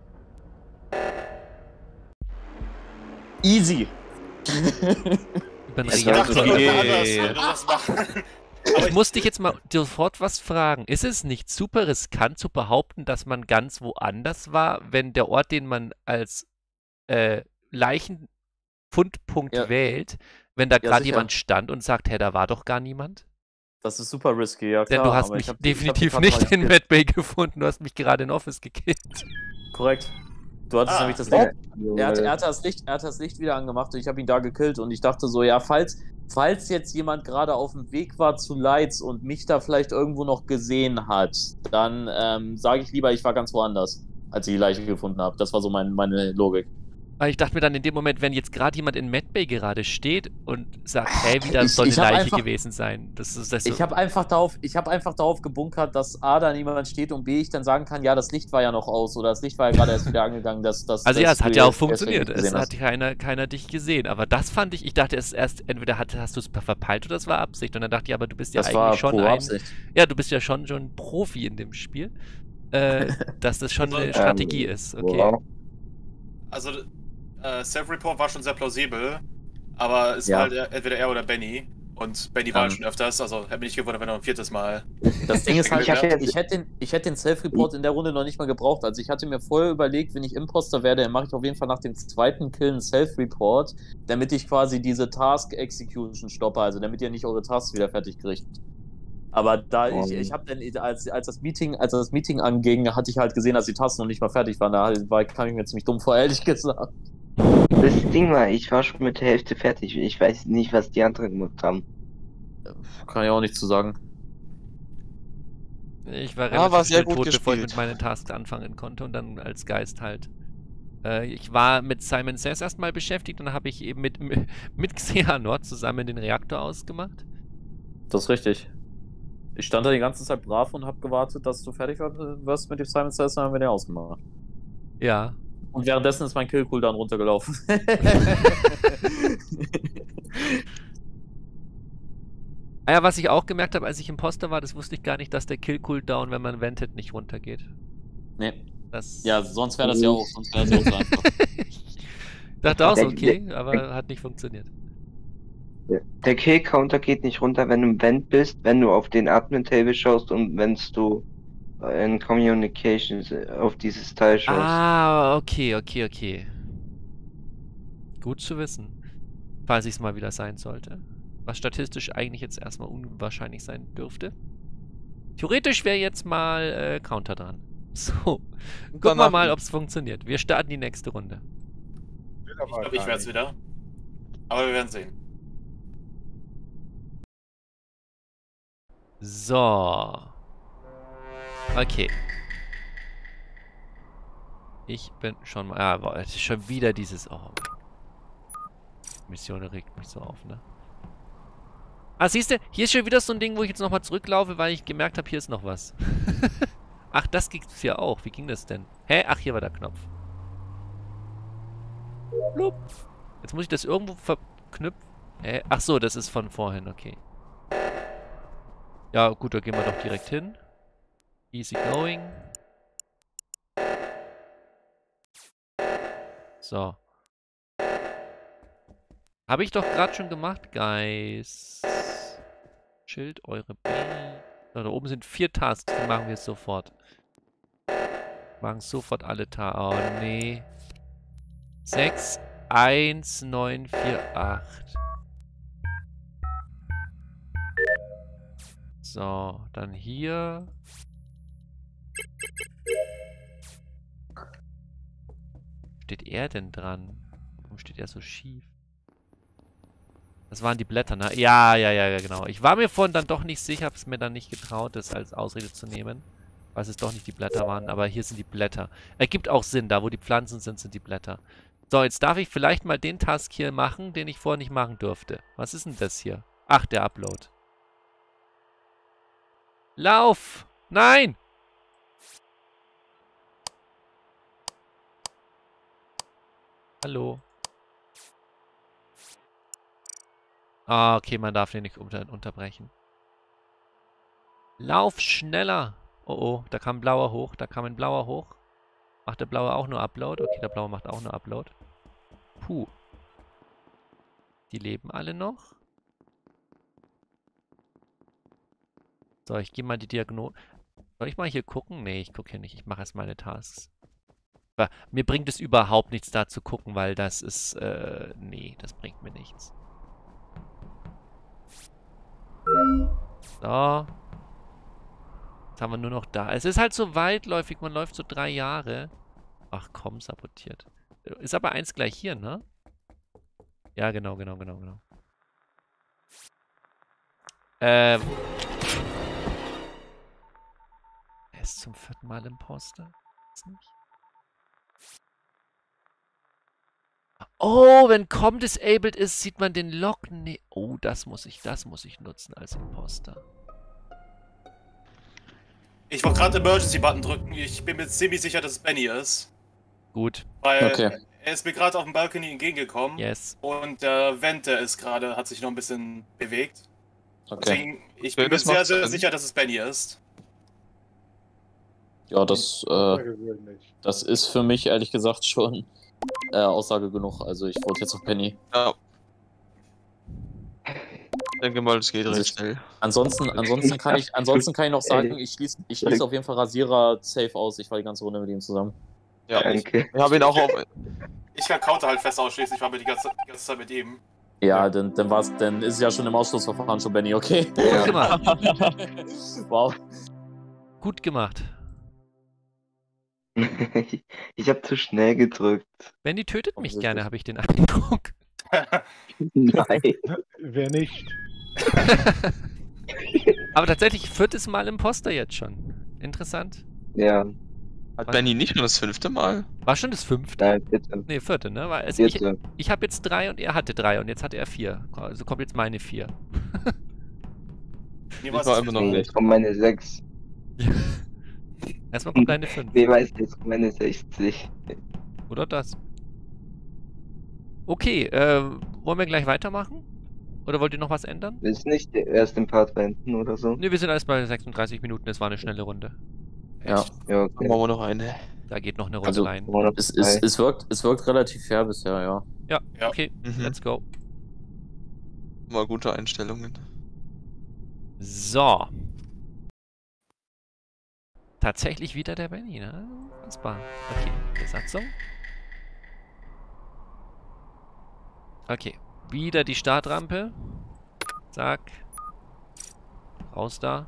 D: Easy.
A: Über den
E: Ich
C: Ich dachte,
A: Reaktor.
C: irgendwer
D: Okay.
C: anders würde das machen. Aber
A: Ich muss dich jetzt mal sofort was fragen. Ist es nicht super riskant zu behaupten, dass man ganz woanders war, wenn der Ort, den man als äh, Leichenfundpunkt
D: Ja.
A: wählt, wenn da
D: Ja,
A: gerade
D: sicher.
A: jemand stand und sagt, hey, da war doch gar niemand?
D: Das ist super risky, ja
A: Denn
D: klar.
A: du hast
D: aber
A: mich
D: ich hab die- ich hab die
A: definitiv
D: Karte
A: nicht
D: mal
A: in
D: gespielt.
A: Medbay gefunden. Du hast mich gerade in Office gekillt.
D: Korrekt. Du hattest
C: Ah.
D: nämlich das Licht.
E: Also,
D: Er hat,
E: weil-
D: er, hat das Licht, er hat das Licht wieder angemacht und ich habe ihn da gekillt und ich dachte so, ja, falls, falls jetzt jemand gerade auf dem Weg war zu Lights und mich da vielleicht irgendwo noch gesehen hat, dann ähm, sage ich lieber, ich war ganz woanders, als ich die Leiche gefunden habe. Das war so mein, meine Logik.
A: Aber ich dachte mir dann in dem Moment, wenn jetzt gerade jemand in Medbay gerade steht und sagt, hey, wieder
D: Ich-
A: soll eine
D: ich hab
A: Leiche
D: einfach-
A: gewesen sein. Das ist das so.
D: Ich habe einfach darauf, ich habe einfach darauf gebunkert, dass A, da niemand steht und B, ich dann sagen kann, ja, das Licht war ja noch aus oder das Licht war ja gerade erst wieder angegangen. Dass, dass,
A: Also ja,
D: dass
A: es hat
D: du
A: ja auch
D: jetzt deswegen
A: funktioniert.
D: nicht
A: Es
D: gesehen
A: hat
D: hast.
A: keiner, keiner dich gesehen. Aber das fand ich, ich dachte es erst, entweder hat, hast du es verpeilt oder es war Absicht. Und dann dachte ich, aber du bist ja
D: Das war
A: eigentlich schon
D: pure
A: ein.
D: Absicht.
A: Ja, du bist ja schon schon Profi in dem Spiel. Äh, dass das schon eine
C: Ähm,
A: Strategie ist. Okay.
E: Wow.
C: Also, äh, Self-Report war schon sehr plausibel, aber es
D: Ja.
C: war halt er- entweder er oder Benny. Und Benny war
D: Ähm.
C: schon öfters, also hätte mich nicht gewundert, wenn er ein viertes Mal.
D: Das Ding ist halt,
E: Ich hab
D: ich,
E: jetzt-
D: ich hätte den, ich hätte den Self-Report in der Runde noch nicht mal gebraucht. Also ich hatte mir vorher überlegt, wenn ich Imposter werde, dann mache ich auf jeden Fall nach dem zweiten Kill einen Self-Report, damit ich quasi diese Task-Execution stoppe, also damit ihr nicht eure Tasks wieder fertig kriegt. Aber da ich,
E: Um.
D: ich habe dann, als, als das Meeting, als das Meeting anging, hatte ich halt gesehen, dass die Tasks noch nicht mal fertig waren. Da war, kam ich mir ziemlich dumm vor, ehrlich gesagt.
E: Das Ding war, ich war schon mit der Hälfte fertig. Ich weiß nicht, was die anderen gemacht haben.
D: Kann ich auch nicht zu sagen.
A: Ich war
B: Ja,
A: relativ
B: war sehr
A: schnell
B: gut
A: tot, bevor ich
B: gespielt.
A: mit meinen Tasks anfangen konnte und dann als Geist halt. Äh, ich war mit Simon Says erstmal beschäftigt und dann habe ich eben mit, mit Xehanort zusammen den Reaktor ausgemacht.
D: Das ist richtig. Ich stand da die ganze Zeit brav und habe gewartet, dass du fertig wirst mit dem Simon Says, dann haben wir den ausgemacht.
A: Ja.
D: Und währenddessen ist mein Kill-Cooldown runtergelaufen.
A: Ah ja, was ich auch gemerkt habe, als ich Imposter war, das wusste ich gar nicht, dass der Kill-Cooldown, wenn man ventet, nicht runtergeht.
D: Nee.
A: Das
D: Ja, sonst wäre das ja auch, sonst wäre das ja auch so einfach.
A: ich dachte auch so,
E: Der-
A: okay, aber hat nicht funktioniert.
E: Der Kill-Counter geht nicht runter, wenn du im Vent bist, wenn du auf den Admin-Table schaust und wenn du in Communications auf dieses Teil schaust.
A: Ah, okay, okay, okay. Gut zu wissen. Falls ich es mal wieder sein sollte. Was statistisch eigentlich jetzt erstmal unwahrscheinlich sein dürfte. Theoretisch wäre jetzt mal äh, Counter dran. So. Gucken wir
B: danach-
A: mal, ob es funktioniert. Wir starten die nächste Runde.
C: Ich glaube, ich werde es wieder. Aber wir werden sehen.
A: So. Okay. Ich bin schon mal... Ah, boah, es ist schon wieder dieses... Oh. Mission regt mich so auf, ne? Ah, siehst du, hier ist schon wieder so ein Ding, wo ich jetzt nochmal zurücklaufe, weil ich gemerkt habe, hier ist noch was. Ach, das gibt's hier auch. Wie ging das denn? Hä? Ach, hier war der Knopf. Blub. Jetzt muss ich das irgendwo verknüpfen. Hä? Ach so, das ist von vorhin, okay. Ja, gut, da gehen wir doch direkt hin. Easy going. So. Habe ich doch gerade schon gemacht, Guys. Schild eure B. So, da oben sind vier Tasks, die machen wir sofort. Machen sofort alle Tasks. Oh, nee. sechs, eins, neun, vier, acht. So, dann hier. Steht er denn dran? Warum steht er so schief? Das waren die Blätter, ne? Ja, ja, ja, ja, genau. Ich war mir vorhin dann doch nicht sicher, habe es mir dann nicht getraut, das als Ausrede zu nehmen. Weil es doch nicht die Blätter waren, aber hier sind die Blätter. Ergibt auch Sinn, da wo die Pflanzen sind, sind die Blätter. So, jetzt darf ich vielleicht mal den Task hier machen, den ich vorher nicht machen durfte. Was ist denn das hier? Ach, der Upload. Lauf! Nein! Hallo? Ah, okay, man darf den nicht unter unterbrechen. Lauf schneller! Oh, oh, da kam ein blauer hoch, da kam ein blauer hoch. Macht der blaue auch nur Upload? Okay, der blaue macht auch nur Upload. Puh. Die leben alle noch. So, ich gehe mal die Diagnose. Soll ich mal hier gucken? Nee, ich gucke hier nicht. Ich mache erst meine Tasks. Aber mir bringt es überhaupt nichts da zu gucken, weil das ist, äh, nee, das bringt mir nichts. So. Jetzt haben wir nur noch da. Es ist halt so weitläufig, man läuft so drei Jahre. Ach komm, sabotiert. Ist aber eins gleich hier, ne? Ja, genau, genau, genau, genau. Ähm. Er ist zum vierten Mal Imposter. Ist nicht? Oh, wenn Com disabled ist, sieht man den Log. Nee. Oh, das muss ich, das muss ich nutzen als Imposter.
C: Ich wollte gerade Emergency-Button drücken. Ich bin mir ziemlich sicher, dass es Benny ist.
A: Gut.
C: Weil
D: Okay.
C: er ist mir gerade auf dem Balkony entgegengekommen.
A: Yes.
C: Und der Vent, der ist gerade, hat sich noch ein bisschen bewegt.
D: Okay.
C: Deswegen, ich
B: Okay,
C: bin mir
B: das macht
C: sehr, sehr
B: Sinn.
C: sicher, dass es Benny ist.
D: Ja, das, äh,
F: Außergewöhnlich.
D: das ist für mich ehrlich gesagt schon äh, Aussage genug. Also ich vote jetzt auf Penny.
B: Ja. Ich denke mal, das geht
D: Also
B: recht
D: ich-
B: schnell.
D: Ansonsten, ansonsten kann ich, ansonsten kann ich noch sagen, ich schließe ich schließ auf jeden Fall Rasierer safe aus. Ich war die ganze Runde mit ihm zusammen.
B: Ja, ich,
E: Danke.
B: ich habe ihn auch auf.
C: Ich kann Counter halt fest ausschließen, ich war mir die ganze, die ganze Zeit mit ihm.
D: Ja, dann, dann war's, dann ist es ja schon im Ausschlussverfahren schon Benny, okay?
A: Gut gemacht.
D: Wow.
A: Gut gemacht.
E: ich ich habe zu schnell gedrückt.
A: Benny tötet mich
D: Offensichtlich.
A: gerne, habe ich den Eindruck.
E: Nein.
F: Wer nicht?
A: Aber tatsächlich viertes Mal Imposter jetzt schon. Interessant.
E: Ja,
B: Hat Benny nicht nur das fünfte Mal?
A: War schon das fünfte?
E: nein, bitte.
A: Nee, vierte, ne? Weil, also ich
E: Bitte.
A: ich habe jetzt drei und er hatte drei und jetzt hatte er vier. Also kommt jetzt meine vier.
C: Mir
B: Ich
C: war's
B: war
C: das
B: immer noch
C: nicht.
E: Nee,
B: nicht.
E: jetzt kommt meine sechs.
A: Erstmal kommt deine fünf.
E: Wer weiß, jetzt kommt meine sechzig.
A: Oder das. Okay, äh, wollen wir gleich weitermachen? Oder wollt ihr noch was ändern?
E: Willst du nicht erst den Part beenden oder so?
A: Ne, wir sind erst bei sechsunddreißig Minuten, es war eine schnelle Runde.
D: Ja.
E: Ja,
B: Dann machen wir noch eine.
A: Da geht noch eine Runde
D: Also,
A: rein.
E: Oder
D: Es, es, es, wirkt, es wirkt relativ fair bisher, ja.
A: Ja,
C: Ja.
A: okay,
B: Mhm.
A: let's go.
B: Mal gute Einstellungen.
A: So. Tatsächlich wieder der Benny, ne? Unfassbar. Okay, Besatzung. Okay, wieder die Startrampe. Zack. Raus da.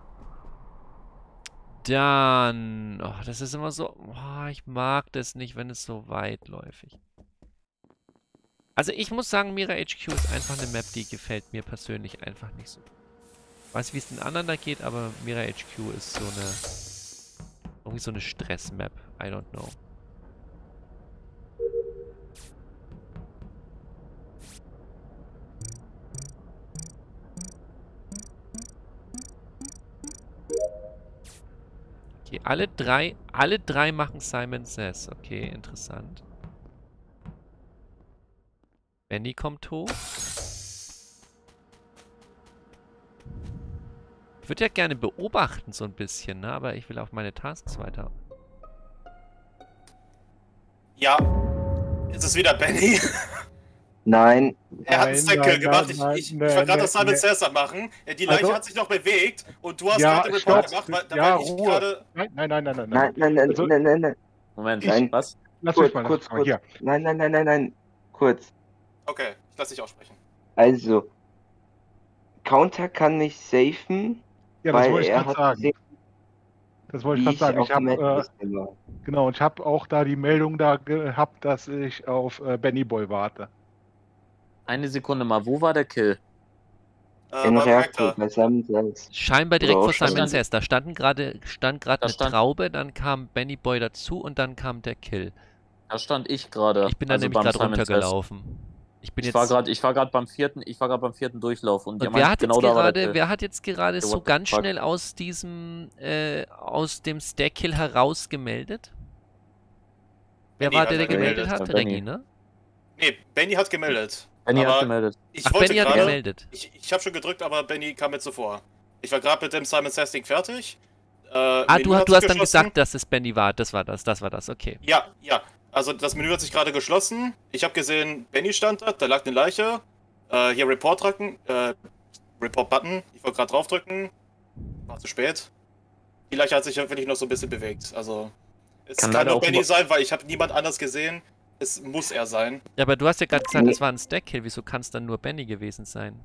A: Dann... Oh, das ist immer so... Oh, ich mag das nicht, wenn es so weitläufig. Also ich muss sagen, Mira H Q ist einfach eine Map, die gefällt mir persönlich einfach nicht so. Ich weiß, wie es den anderen da geht, aber Mira H Q ist so eine... Irgendwie so eine Stress-Map. I don't know. Okay, alle drei, alle drei machen Simon Says. Okay, interessant. Benny kommt hoch. Ich würde ja gerne beobachten so ein bisschen, ne? Aber ich will auch meine Tasks weiter.
C: Ja, es ist wieder Benny.
E: Nein,
C: Er hat
F: Nein,
C: einen Stack
F: nein,
C: gemacht.
F: nein,
C: Ich,
F: nein,
C: ich, ich
F: nein,
C: war gerade
F: nein,
C: das Simon
F: nein.
C: Says am machen. Die Leiche
F: Also-
C: hat sich noch bewegt und du hast
F: Ja,
C: gerade den Report
F: stopp.
C: gemacht, weil,
F: Ja,
C: weil ich
F: Ruhe.
C: gerade.
F: Nein, nein, nein, nein, nein.
E: nein, nein, nein,
F: Also-
E: nein, nein, nein.
D: Moment,
E: Ich-
D: was?
F: Lass
E: Kurz,
F: mich mal
E: kurz,
F: das mal
E: kurz.
F: hier.
E: Nein, nein, nein, nein, nein. Kurz.
C: Okay, ich lass dich aussprechen.
E: Also, Counter kann nicht safen,
F: Ja, das
E: weil
F: wollte ich
E: er
F: gerade
E: hat
F: sagen.
E: gesehen,
F: Das wollte
E: wie
F: ich gerade sagen.
E: auf
F: Ich habe
E: dem
F: äh,
E: Map war.
F: genau, ich habe auch da die Meldung da gehabt, dass ich auf äh, Benny Boy warte.
D: Eine Sekunde mal, wo war der Kill?
C: Äh,
E: Im
C: beim
E: Reaktor,
C: Reaktor.
E: bei Simon Says.
A: Scheinbar direkt
E: Oder
A: vor
E: auch schon.
A: Simon Says. Da standen gerade stand gerade
D: Da
A: eine
D: stand-
A: Traube, dann kam Benny Boy dazu und dann kam der Kill.
D: Da stand ich gerade.
A: Ich bin da
D: also
A: nämlich
D: beim
A: gerade
D: Simon Says.
A: runtergelaufen. Ich bin
D: Ich
A: jetzt.
D: war gerade, ich war gerade beim vierten, ich war gerade beim vierten Durchlauf und,
A: und
D: der
A: wer
D: meint,
A: hat,
D: genau
A: jetzt
D: da war der
A: gerade,
D: Kill.
A: wer hat jetzt gerade
D: Ja,
A: so
D: what the
A: ganz
D: fuck?
A: schnell aus diesem, äh, aus dem Stack-Kill herausgemeldet? Wer
C: Benny
A: war
C: hat
A: der, der
C: er
A: gemeldet
C: gemeldet.
A: hat?
D: Ja, Benny.
A: Reggie, ne?
C: Nee, Benny hat gemeldet.
D: Benny
C: aber
D: hat gemeldet.
C: Ich
A: Ach,
C: wollte
A: Benny hat
C: gerade.
A: gemeldet.
C: Ich, ich habe schon gedrückt, aber Benny kam mir zuvor. Ich war gerade mit dem Simon Says Ding fertig. Äh,
A: Ah,
C: Menü
A: du,
C: hat
A: du
C: sich
A: hast dann
C: geschlossen.
A: gesagt, dass es Benny war. Das war das, das war das, okay.
C: Ja, ja. Also das Menü hat sich gerade geschlossen. Ich habe gesehen, Benny stand da, da lag eine Leiche. Äh, hier Report drücken, äh, Report Button. Ich wollte gerade draufdrücken. War zu spät. Die Leiche hat sich ja wirklich noch so ein bisschen bewegt. Also es
D: Kann
C: kann,
D: leider
C: nur
D: auch
C: Benny
D: über-
C: sein, weil ich habe niemand anders gesehen. Es muss er sein.
A: Ja, aber du hast ja gerade gesagt,
E: Nee.
A: es war ein Stack-Kill. Wieso kann es dann nur Benny gewesen sein?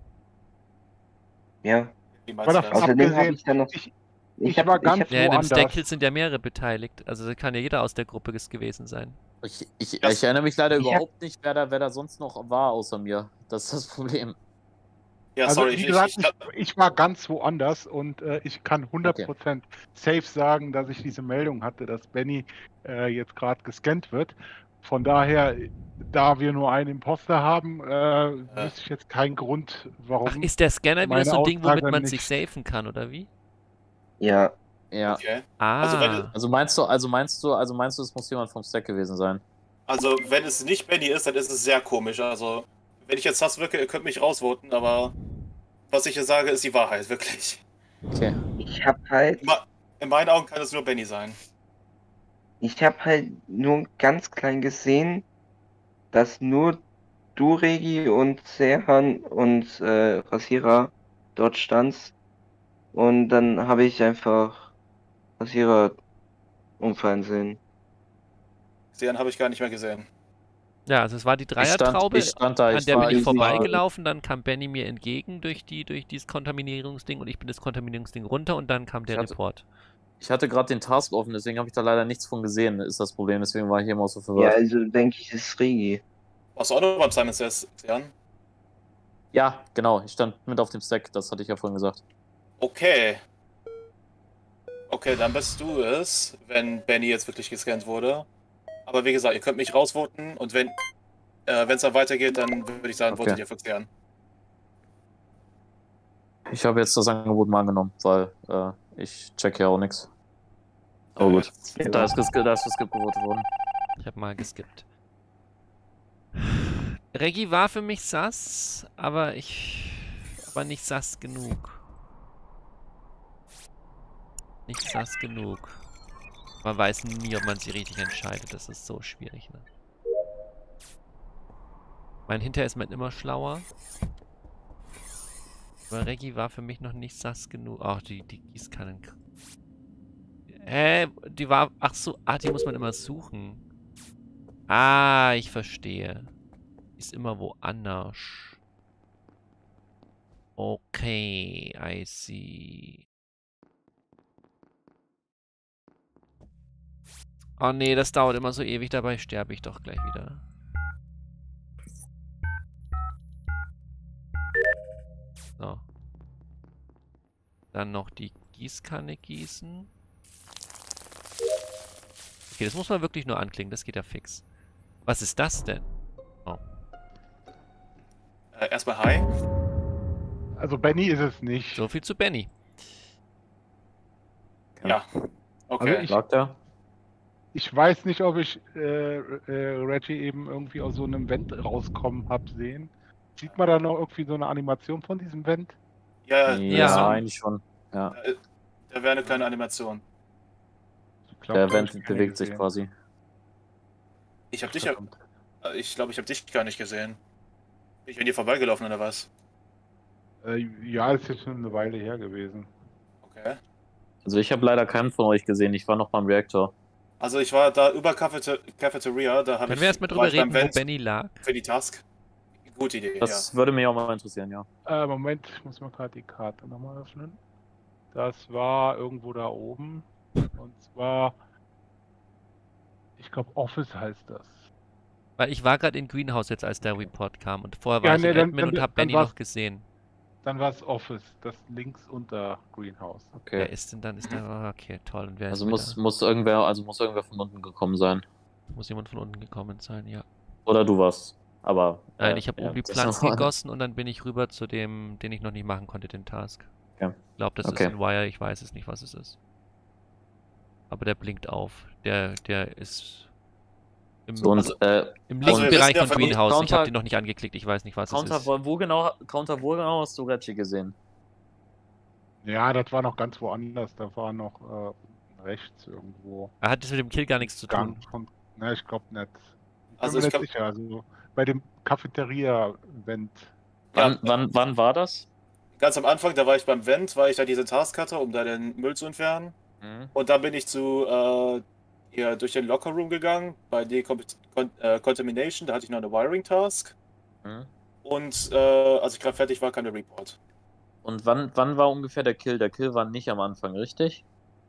E: Ja,
C: Wie
F: War
C: meinst du
F: das
C: das?
F: ab-
E: außerdem habe
F: abgesehen,
E: ich dann noch.
F: ich-
E: Ich,
F: ich
E: hab,
F: war
E: ich
F: ganz-
E: hab,
A: Ja, in dem
F: Woanders.
A: Stack-Kill sind ja mehrere beteiligt. Also da kann ja jeder aus der Gruppe ges- gewesen sein.
D: Ich, ich,
C: Das-
D: ich erinnere mich leider
E: Ich hab-
D: überhaupt nicht, wer da, wer da sonst noch war außer mir. Das ist das Problem.
C: Ja,
F: Also
C: sorry,
F: wie
C: ich,
F: gesagt,
C: ich, ich,
F: ich, ich war ganz woanders und äh, ich kann hundert Prozent safe sagen, dass ich diese Meldung hatte, dass Benny äh, jetzt gerade gescannt wird. Von daher, da wir nur einen Imposter haben, äh, wüsste ich jetzt keinen Grund, warum.
A: Ach, ist der Scanner wieder
F: meine
A: so ein Ding, womit
F: Aussage
A: man sich
F: nicht-
A: safen kann, oder wie?
E: Ja,
D: Ja.
C: Okay.
A: Ah,
C: Also wenn-
D: Also meinst du, also meinst du, also meinst du, es muss jemand vom Stack gewesen sein?
C: Also, wenn es nicht Benny ist, dann ist es sehr komisch. Also, wenn ich jetzt das wirke, ihr könnt mich rausvoten, aber was ich hier sage, ist die Wahrheit, wirklich.
D: Okay.
E: ich hab halt,
C: In ma- In meinen Augen kann es nur Benny sein.
E: ich hab halt nur ganz klein gesehen, dass nur du, Regi, und Serhan und äh, Rasierer dort standst. Und dann habe ich einfach Rasierer umfallen sehen.
C: Sehan habe ich gar nicht mehr gesehen.
A: ja, also es war die
D: Ich stand,
A: Dreiertraube,
D: ich stand da,
A: an
D: ich
A: der
D: war,
A: bin ich
D: ich war,
A: vorbeigelaufen, dann kam Benny mir entgegen durch die durch dieses Kontaminierungsding und ich bin das Kontaminierungsding runter und dann kam der
D: Ich hatte-
A: Report.
D: ich hatte gerade den Task offen, deswegen habe ich da leider nichts von gesehen, ist das Problem, deswegen war ich immer so
E: Ja,
D: verwirrt.
E: also denke ich, es ist Regi.
C: Warst du auch noch beim Simon Says, Sehan?
D: Ja, genau, ich stand mit auf dem Stack, das hatte ich ja vorhin gesagt.
C: Okay. Okay, dann bist du es, wenn Benny jetzt wirklich gescannt wurde. Aber wie gesagt, ihr könnt mich rausvoten und wenn äh, es dann weitergeht, dann würde ich sagen,
D: Okay.
C: votet ihr für Sehan.
D: Ich habe jetzt das Angebot mal angenommen, weil äh, ich check ja auch nichts. Aber gut, da ist, ges- da ist geskippt gewotet worden.
A: Ich habe mal geskippt. Reggie war für mich sass, aber ich aber nicht sass genug. Nicht sass genug. Man weiß nie, ob man sich richtig entscheidet. Das ist so schwierig, ne? Mein Hinter ist man immer schlauer. Aber Reggie war für mich noch nicht sass genug. Ach, die, die Gießkannen. Hä? Die war. Ach so. Ah, die muss man immer suchen. Ah, ich verstehe. Die ist immer woanders. Okay, I see. Oh nee, das dauert immer so ewig, dabei sterbe ich doch gleich wieder. So. Dann noch die Gießkanne gießen. Okay, das muss man wirklich nur anklicken, das geht ja fix. Was ist das denn?
C: Äh, erstmal hi.
F: Also Benny ist es nicht.
A: So viel zu Benny.
C: Ja. Okay.
F: Also ich-
D: Sagt er?
F: Ich weiß nicht, ob ich äh, äh, Reggie eben irgendwie aus so einem Vent rauskommen habe sehen. Sieht man da noch irgendwie so eine Animation von diesem Vent?
C: ja,
D: Ja,
C: ja. So,
D: eigentlich schon. Ja,
C: da wäre eine kleine Animation.
F: Ich glaub,
D: der
F: da hab ich
D: Event
F: keine
D: bewegt sich
F: gesehen.
D: quasi.
C: Ich habe dich ja. äh, Ich glaube, ich habe dich gar nicht gesehen. Bin ich an dir vorbeigelaufen oder was?
F: Äh, ja, ist jetzt schon eine Weile her gewesen.
C: Okay.
D: Also ich habe leider keinen von euch gesehen, ich war noch beim Reaktor.
C: Also ich war da über Cafete Cafeteria, da habe
A: Können
C: ich.
A: wir erstmal
C: war
A: drüber
C: ich beim
A: reden, wo
C: Vent
A: Benny lag?
C: für die Task. Gute Idee,
D: Das würde mich auch mal interessieren, ja.
F: Äh, Moment, ich muss mal gerade die Karte nochmal öffnen. Das war irgendwo da oben. Und zwar, ich glaube, Office heißt das.
A: Weil ich war gerade in Greenhouse jetzt, als der Report kam. Und vorher war
F: Ja,
A: ich
F: nee,
A: in
F: dann-
A: Admin
F: dann-
A: und habe
F: dann
A: Benny
F: war's-
A: noch gesehen.
F: Dann war es Office, das links unter Greenhouse.
D: Okay.
A: Wer ist denn dann? Ist der, oh, okay, toll. Und wer
D: Also
A: ist
D: muss,
A: wieder?
D: muss irgendwer, also muss irgendwer von unten gekommen sein.
A: Muss jemand von unten gekommen sein, ja.
D: Oder du warst. Aber.
A: Nein,
D: äh,
A: ich habe
D: ja,
A: oben die
D: das
A: Pflanzen
D: noch-
A: gegossen und dann bin ich rüber zu dem, den ich noch nicht machen konnte, den Task.
D: Ja.
A: Ich glaube, das
D: Okay.
A: ist ein Wire, ich weiß es nicht, was es ist. Aber der blinkt auf. Der, der ist im,
D: So, und,
C: Also-
D: äh,
A: im
C: also
A: linken
C: wir
A: Bereich
C: wissen ja
A: von
C: von-
A: Greenhouse. Ich habe
D: Counter-
A: den noch nicht angeklickt, ich weiß nicht, was
D: Counter,
A: es ist.
D: wo, wo genau, Counter, wo genau hast du Reggie gesehen?
F: Ja, das war noch ganz woanders. Da war noch äh, unten rechts irgendwo.
A: Er hat das mit dem Kill gar nichts zu tun.
F: Gang von. Na, ich glaube nicht. Ich
C: Also
F: bin mir
C: ich
F: nicht
C: kann-
F: sicher. Also bei dem Cafeteria-Vent.
D: Wann,
C: Ja.
D: wann, wann war das?
C: Ganz am Anfang, da war ich beim Vent, weil ich da diese Task hatte, um da den Müll zu entfernen. Und dann bin ich zu äh, ja, durch den Lockerroom gegangen, bei Decon äh, Contamination, da hatte ich noch eine Wiring-Task.
D: Mhm.
C: Und äh, als ich gerade fertig war, kam der Report.
D: Und wann, wann war ungefähr der Kill? Der Kill war nicht am Anfang, richtig?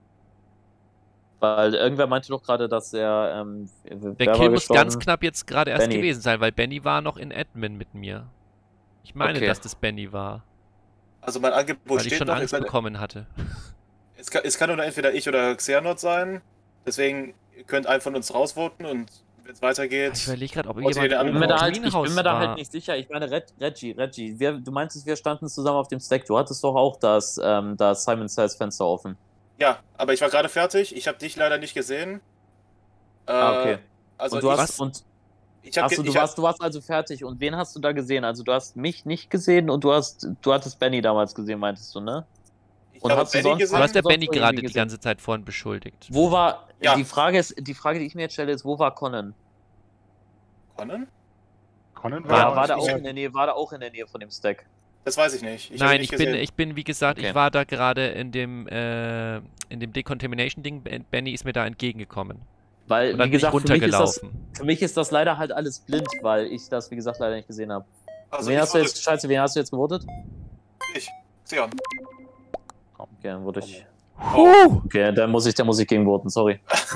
D: Weil irgendwer meinte doch gerade, dass er. Ähm,
A: Der Kill muss ganz knapp jetzt gerade erst
D: Benny.
A: gewesen sein, weil Benny war noch in Admin mit mir. Ich meine,
D: Okay.
A: dass das Benny war,
C: Also mein Angebot
A: weil ich
C: steht
A: schon
C: noch.
A: Angst
C: Es,
A: bekommen hatte.
C: es, kann, es kann nur entweder ich oder Xehanort sein. Deswegen ihr könnt einen von uns rausvoten und wenn es weitergeht.
A: Ich überlege gerade, ob
C: Wollt ihr
A: jemand
C: den
D: Ich bin
A: im
D: mir da halt, ich
A: Greenhouse
D: bin mir da halt
A: war.
D: nicht sicher. Ich meine, Reg, Reggie, Reggie, wir, du meintest, wir standen zusammen auf dem Stack. Du hattest doch auch das, ähm, das Simon Says Fenster offen.
C: Ja, aber ich war gerade fertig. Ich habe dich leider nicht gesehen. Äh,
D: Ah, okay.
C: Also
D: und du
C: ich,
D: hast, und,
C: ich hab,
D: achso,
C: ge-
D: du
C: ich hab,
D: warst, du warst also fertig. Und wen hast du da gesehen? Also du hast mich nicht gesehen und du hast, du hattest Benny damals gesehen, meintest du, ne?
C: ich
D: und
C: habe
D: hast du
C: Benny
D: sonst-
A: Du
C: gesehen.
A: hast ja
D: sonst
A: Benny
D: irgendwie
A: gerade die
D: gesehen?
A: ganze Zeit vorhin beschuldigt.
D: Wo war,
C: Ja.
D: die Frage ist, die Frage, die ich mir jetzt stelle, ist, wo war Conan?
C: Conan?
F: Conan
A: War-
D: War, war der
F: äh,
D: auch in der Nähe, war der auch in der Nähe von dem Stack?
C: Das weiß ich nicht. Ich hab ihn
A: Nein,
C: nicht
A: ich bin,
C: gesehen.
A: ich bin, wie gesagt,
D: Okay.
A: ich war da gerade in dem, äh, in dem Decontamination-Ding. Ben- Benny ist mir da entgegengekommen.
D: Weil,
A: Und dann
D: wie gesagt,
A: bin ich
D: für mich, ist das,
A: runtergelaufen.
D: für mich ist das leider halt alles blind, weil ich das, wie gesagt, leider nicht gesehen habe.
C: Also
D: wen
C: ich
D: hast du
C: wurde-
D: jetzt, scheiße, wen hast du jetzt gewotet?
C: Ich. Sion.
D: Okay, dann wurde ich.
A: Huh!
D: Okay, dann muss ich, dann muss ich gegen voten, sorry.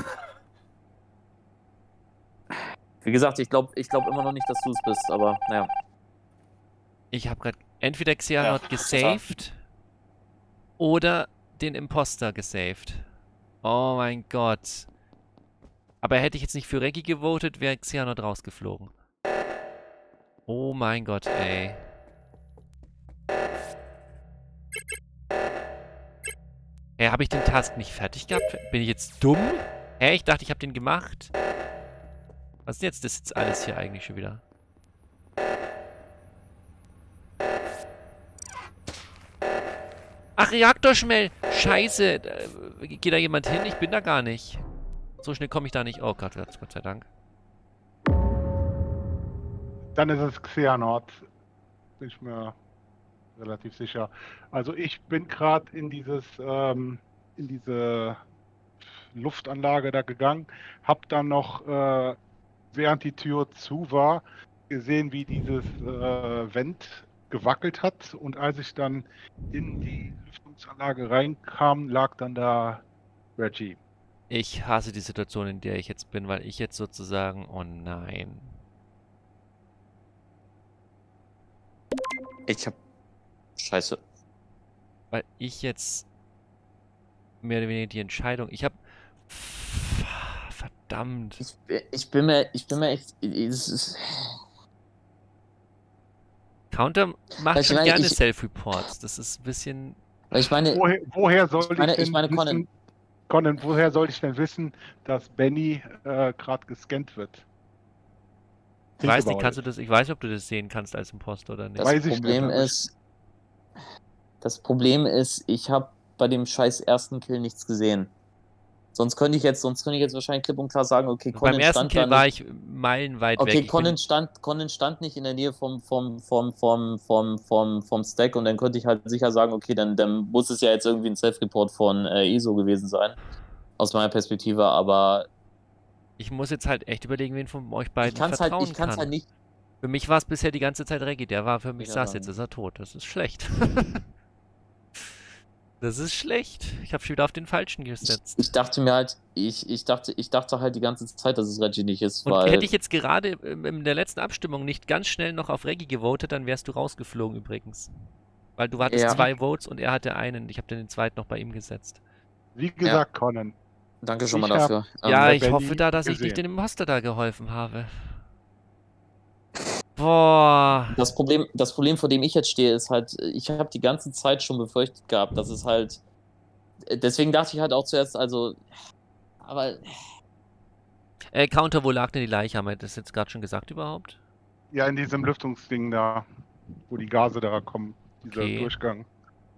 D: Wie gesagt, ich glaube ich glaub immer noch nicht, dass du es bist, aber naja.
A: Ich habe gerade entweder Xehanort
C: Ja,
A: gesaved oder den Imposter gesaved. Oh mein Gott. Aber hätte ich jetzt nicht für Reggie gewotet, wäre Xehanort rausgeflogen. Oh mein Gott, ey. Hä, habe ich den Task nicht fertig gehabt? Bin ich jetzt dumm? Hä, ich dachte, ich habe den gemacht. Was ist denn jetzt das jetzt alles hier eigentlich schon wieder? Ach, Reaktorschmell! Scheiße! Da, äh, geht da jemand hin? Ich bin da gar nicht. So schnell komme ich da nicht. Oh Gott, Gott, Gott sei Dank.
F: Dann ist es Xehanort. Bin ich mir relativ sicher. Also ich bin gerade in dieses, ähm, in diese Luftanlage da gegangen, hab dann noch, äh, während die Tür zu war, gesehen, wie dieses äh, Vent gewackelt hat, und als ich dann in die Lüftungsanlage reinkam, lag dann da Reggie.
A: Ich hasse die Situation, in der ich jetzt bin, weil ich jetzt sozusagen... Oh nein.
D: Ich hab. Scheiße.
A: Weil ich jetzt mehr oder weniger die Entscheidung... Ich habe... Verdammt.
D: Ich, ich bin mir, ich bin mir echt. Es ist,
A: Counter macht
D: Weil ich
A: schon
D: meine,
A: gerne
D: ich-
A: Self-Reports. Das ist ein bisschen...
D: weil ich meine,
F: Woher, woher soll
D: Ich meine-
F: ich denn
D: ich meine,
F: wissen,
D: Conan.
F: Conan, woher soll ich denn wissen, dass Benny äh, gerade gescannt wird?
A: Ich
F: Think
A: weiß nicht,
F: about
A: kannst du
F: it.
A: das... Ich weiß nicht, ob du das sehen kannst als Imposter oder nicht.
D: das
F: Weiß ich
D: Problem
F: nicht, aber
D: ist. Das Problem ist, ich habe bei dem scheiß ersten Kill nichts gesehen. Sonst könnte ich jetzt, sonst könnte ich jetzt wahrscheinlich klipp und klar sagen, okay, Conan
A: Beim ersten
D: stand
A: Kill
D: da
A: war
D: nicht.
A: ich meilenweit
D: Okay,
A: weg. Ich
D: Conan
A: bin,
D: stand, Conan stand nicht in der Nähe vom, vom, vom, vom, vom, vom, vom Stack, und dann könnte ich halt sicher sagen, okay, dann, dann muss es ja jetzt irgendwie ein Self-Report von äh, E S O gewesen sein. Aus meiner Perspektive, aber
A: ich muss jetzt halt echt überlegen, wen von euch
D: ich
A: beiden
D: kann es halt,
A: vertrauen
D: ich kann's
A: kann.
D: halt nicht.
A: Für mich war es bisher die ganze Zeit Reggie. Der war für mich
D: Ja,
A: saß,
D: dann-
A: jetzt ist er tot. Das ist schlecht. Das ist schlecht. Ich habe schon wieder auf den Falschen
D: Ich,
A: gesetzt.
D: ich dachte mir halt, ich, ich dachte, ich dachte halt die ganze Zeit, dass es Reggie nicht ist,
A: Und
D: weil.
A: hätte ich jetzt gerade ähm, in der letzten Abstimmung nicht ganz schnell noch auf Reggie gewotet, dann wärst du rausgeflogen übrigens. Weil du hattest
D: Ja.
A: zwei Votes und er hatte einen. Ich habe den zweiten noch bei ihm gesetzt.
F: Wie gesagt, Conan.
D: Danke schon mal
F: ich hab-
D: dafür.
A: Ja,
F: Ähm,
A: ich
F: Benny
A: hoffe da, dass ich nicht
F: gesehen.
A: dem Imposter da geholfen habe. Boah.
D: Das Problem, das Problem, vor dem ich jetzt stehe, ist halt, ich habe die ganze Zeit schon befürchtet gehabt, dass es halt. Deswegen dachte ich halt auch zuerst, also. Aber.
A: Äh, Counter, wo lag denn die Leiche? Haben wir das jetzt gerade schon gesagt überhaupt?
F: Ja, in diesem Lüftungsding da, wo die Gase da kommen, dieser
A: Okay.
F: Durchgang.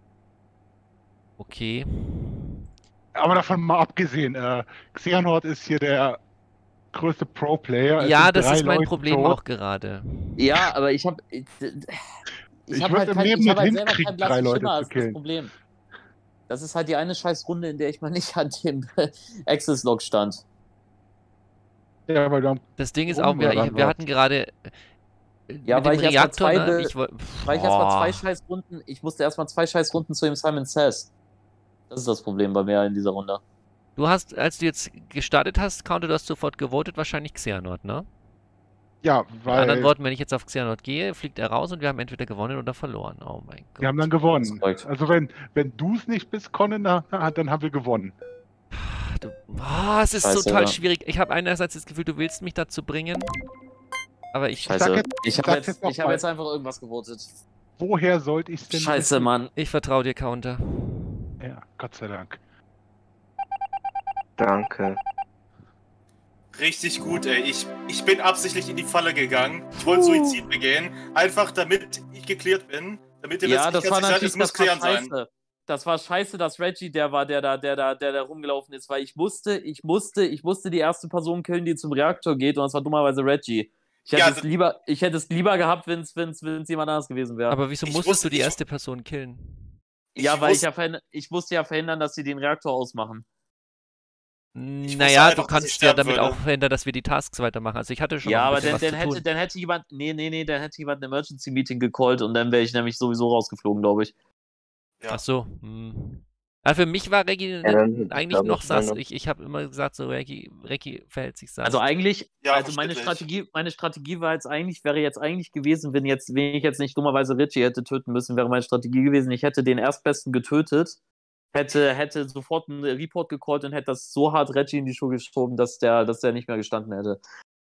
A: Okay.
F: Aber davon mal abgesehen, äh, Xehanort ist hier der größte Pro-Player. Es
A: Ja,
F: sind
A: das
F: drei
A: ist mein
F: Leute
A: Problem
F: tot.
A: auch gerade.
D: Ja, aber ich habe. Ich,
F: Ich
D: hab
F: würd
D: halt
F: im
D: kein,
F: Leben
D: ich hab
F: nicht
D: halt selber
F: hinkriegen,
D: keinen
F: drei
D: blassen
F: Leute
D: Schimmer,
F: zu
D: das ist das
F: killen.
D: Problem. Das ist halt die eine scheiß Runde, in der ich mal nicht an dem Access-Log stand.
F: Ja, weil du am
A: Das Ding ist
F: Warum
A: auch, wir,
F: daran
A: ich, wir
F: war's?
A: hatten gerade.
D: Ja,
A: mit
D: weil
A: dem
D: ich erst mal
A: Reaktor,
D: zwei
A: ne?
D: Be-
A: Ich woll-
D: Weil ich erstmal zwei
A: Boah.
D: scheiß Runden, ich musste erstmal zwei scheiß Runden zu dem Simon Says. Das ist das Problem bei mir in dieser Runde.
A: Du hast, als du jetzt gestartet hast, Counter, du hast sofort gewotet, wahrscheinlich Xehanort, ne?
F: Ja,
A: Mit
F: weil
A: anderen Worten, wenn ich jetzt auf Xehanort gehe, fliegt er raus und wir haben entweder gewonnen oder verloren. Oh mein Gott.
F: wir haben dann gewonnen.
D: korrekt.
F: Also wenn, wenn du es nicht bist, Conan, na, na, dann haben wir gewonnen.
A: Du, Oh, es ist
D: Scheiße,
A: total
D: ja.
A: schwierig. Ich habe einerseits das Gefühl, du willst mich dazu bringen. Aber ich,
D: Scheiße.
F: sag jetzt-
D: Ich habe
F: sag
D: jetzt,
F: jetzt noch
D: ich hab
F: mal.
D: jetzt einfach irgendwas gewotet.
F: Woher sollte ich es denn
D: Scheiße,
F: wissen?
D: Mann.
A: ich vertraue dir, Counter.
F: Ja, Gott sei Dank.
E: Danke.
C: Richtig gut, ey. Ich, ich bin absichtlich in die Falle gegangen. Ich wollte Suizid begehen, einfach damit ich geklärt bin. Damit ihr
D: Ja,
C: letztlich
D: das war
C: seid,
D: natürlich
C: es muss
D: das war
C: klären sein.
D: scheiße. Das war scheiße, dass Reggie der war, der da, der da, der da rumgelaufen ist, weil ich musste, ich musste, ich musste die erste Person killen, die zum Reaktor geht, und das war dummerweise Reggie. Ich hätte
C: Ja,
D: es
C: das-
D: lieber, ich hätte es lieber gehabt, wenn es wenn es jemand anderes gewesen wäre.
A: Aber wieso
C: Ich
A: musstest
C: wusste-
A: du die
C: ich-
A: erste Person killen?
D: Ja, weil ich
C: wusste-
D: ja verhindern, ich musste ja verhindern, dass sie den Reaktor ausmachen.
C: wusste
A: Naja,
C: einfach,
A: du
C: dass ich
A: kannst ja
C: sterben
A: damit
C: würde.
A: auch verhindern, dass wir die Tasks weitermachen. Also ich hatte schon
D: Ja,
A: noch ein
D: aber
A: bisschen
D: dann,
A: was
D: dann,
A: zu
D: hätte,
A: tun.
D: dann hätte jemand, nee, nee, nee, dann hätte jemand ein Emergency-Meeting gecallt und dann wäre ich nämlich sowieso rausgeflogen, glaube ich.
C: Ja.
A: Ach so. Hm. Ja, für mich war Reggie
E: Ja, dann-
A: eigentlich
E: glaub
A: noch
E: ich, dann
A: sass.
E: noch.
A: Ich, ich habe immer gesagt, so Reggie, Reggie verhält sich sass.
D: Also eigentlich,
C: Ja,
D: also meine
C: verständlich.
D: Strategie, meine Strategie war jetzt eigentlich, wäre jetzt eigentlich gewesen, wenn jetzt, wenn ich jetzt nicht dummerweise Richie hätte töten müssen, wäre meine Strategie gewesen, ich hätte den Erstbesten getötet, hätte, hätte sofort einen Report gecallt und hätte das so hart Reggie in die Schuhe geschoben, dass der, dass der nicht mehr gestanden hätte.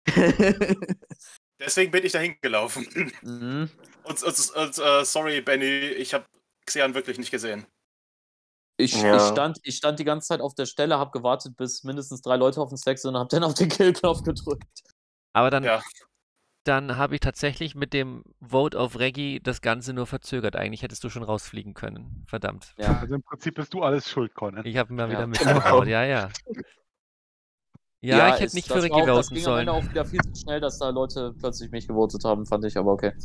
C: Deswegen bin ich dahin gelaufen.
D: mhm.
C: Und, und, und äh, sorry, Benny, ich habe Xian wirklich nicht gesehen.
D: Ich,
E: Ja.
D: ich, stand, ich stand die ganze Zeit auf der Stelle, habe gewartet, bis mindestens drei Leute auf den Stack sind und habe dann auf den Kill-Knopf gedrückt.
A: Aber dann,
C: Ja.
A: dann habe ich tatsächlich mit dem Vote auf Reggie das Ganze nur verzögert. Eigentlich hättest du schon rausfliegen können. Verdammt.
D: Ja.
F: Also im Prinzip bist du alles schuld, Conan.
A: Ich habe mal
D: Ja.
A: wieder mitgebaut. Ja, ja. Ja, ich hätte
D: ist-
A: nicht für
D: das
A: Reggie
D: war auch, das
A: voten
D: ging am
A: sollen.
D: Ende auch wieder viel zu schnell, dass da Leute plötzlich mich gewotet haben, fand ich, aber okay.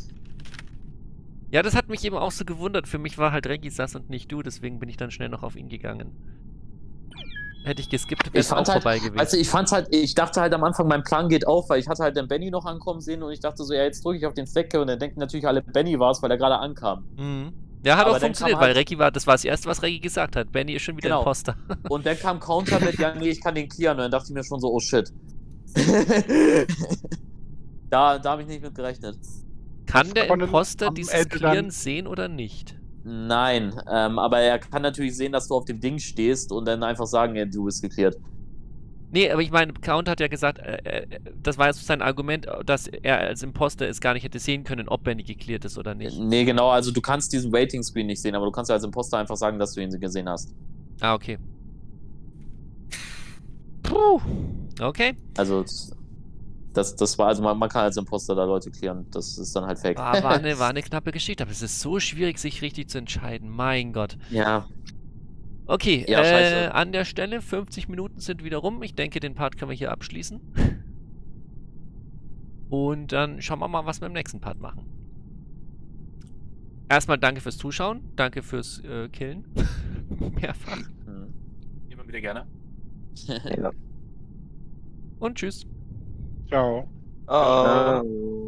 A: Ja, das hat mich eben auch so gewundert. Für mich war halt Reggie sass und nicht du, deswegen bin ich dann schnell noch auf ihn gegangen. Hätte ich geskippt, wäre
D: Ich
A: es auch
D: fand halt,
A: vorbei gewesen.
D: also ich fand's halt, ich dachte halt am Anfang, mein Plan geht auf, weil ich hatte halt den Benny noch ankommen sehen und ich dachte so, ja, jetzt drücke ich auf den Stack und dann denken natürlich alle, Benny war es, weil er gerade ankam.
A: Mhm. Ja, hat
D: Aber
A: auch
D: dann
A: funktioniert,
D: kam halt-
A: weil Reggie war, das war das Erste, was Reggie gesagt hat. Benny ist schon wieder
D: Genau.
A: Imposter.
D: Und dann kam Counter mit, ja, nee, ich kann den clearen und dann dachte ich mir schon so, oh shit. da da habe ich nicht mit gerechnet.
A: Kann der
F: Conan
A: Imposter
F: am
A: dieses
F: Ende dann-
A: Clearen sehen oder nicht?
D: Nein, ähm, aber er kann natürlich sehen, dass du auf dem Ding stehst und dann einfach sagen, ja, du bist geklärt.
A: Nee, aber ich meine, Count hat ja gesagt, äh, äh, das war jetzt sein Argument, dass er als Imposter es gar nicht hätte sehen können, ob Benny geklärt ist oder nicht.
D: Nee, genau, also du kannst diesen Waiting-Screen nicht sehen, aber du kannst ja als Imposter einfach sagen, dass du ihn gesehen hast.
A: Ah, okay. Puh. Okay.
D: Also das, das war, also man, man kann als Imposter da Leute klären, das ist dann halt fake.
A: War, war, eine, war eine knappe Geschichte, aber es ist so schwierig, sich richtig zu entscheiden. Mein Gott.
D: Ja,
A: Okay,
D: Ja,
A: äh,
D: scheiße.
A: an der Stelle, fünfzig Minuten sind wieder rum. Ich denke, den Part können wir hier abschließen. Und dann schauen wir mal, was wir im nächsten Part machen. Erstmal danke fürs Zuschauen, danke fürs äh, Killen. Mehrfach.
D: hm.
C: Immer wieder gerne.
E: Ja.
A: Und tschüss.
F: Ciao.
B: Oh.
E: Ähm,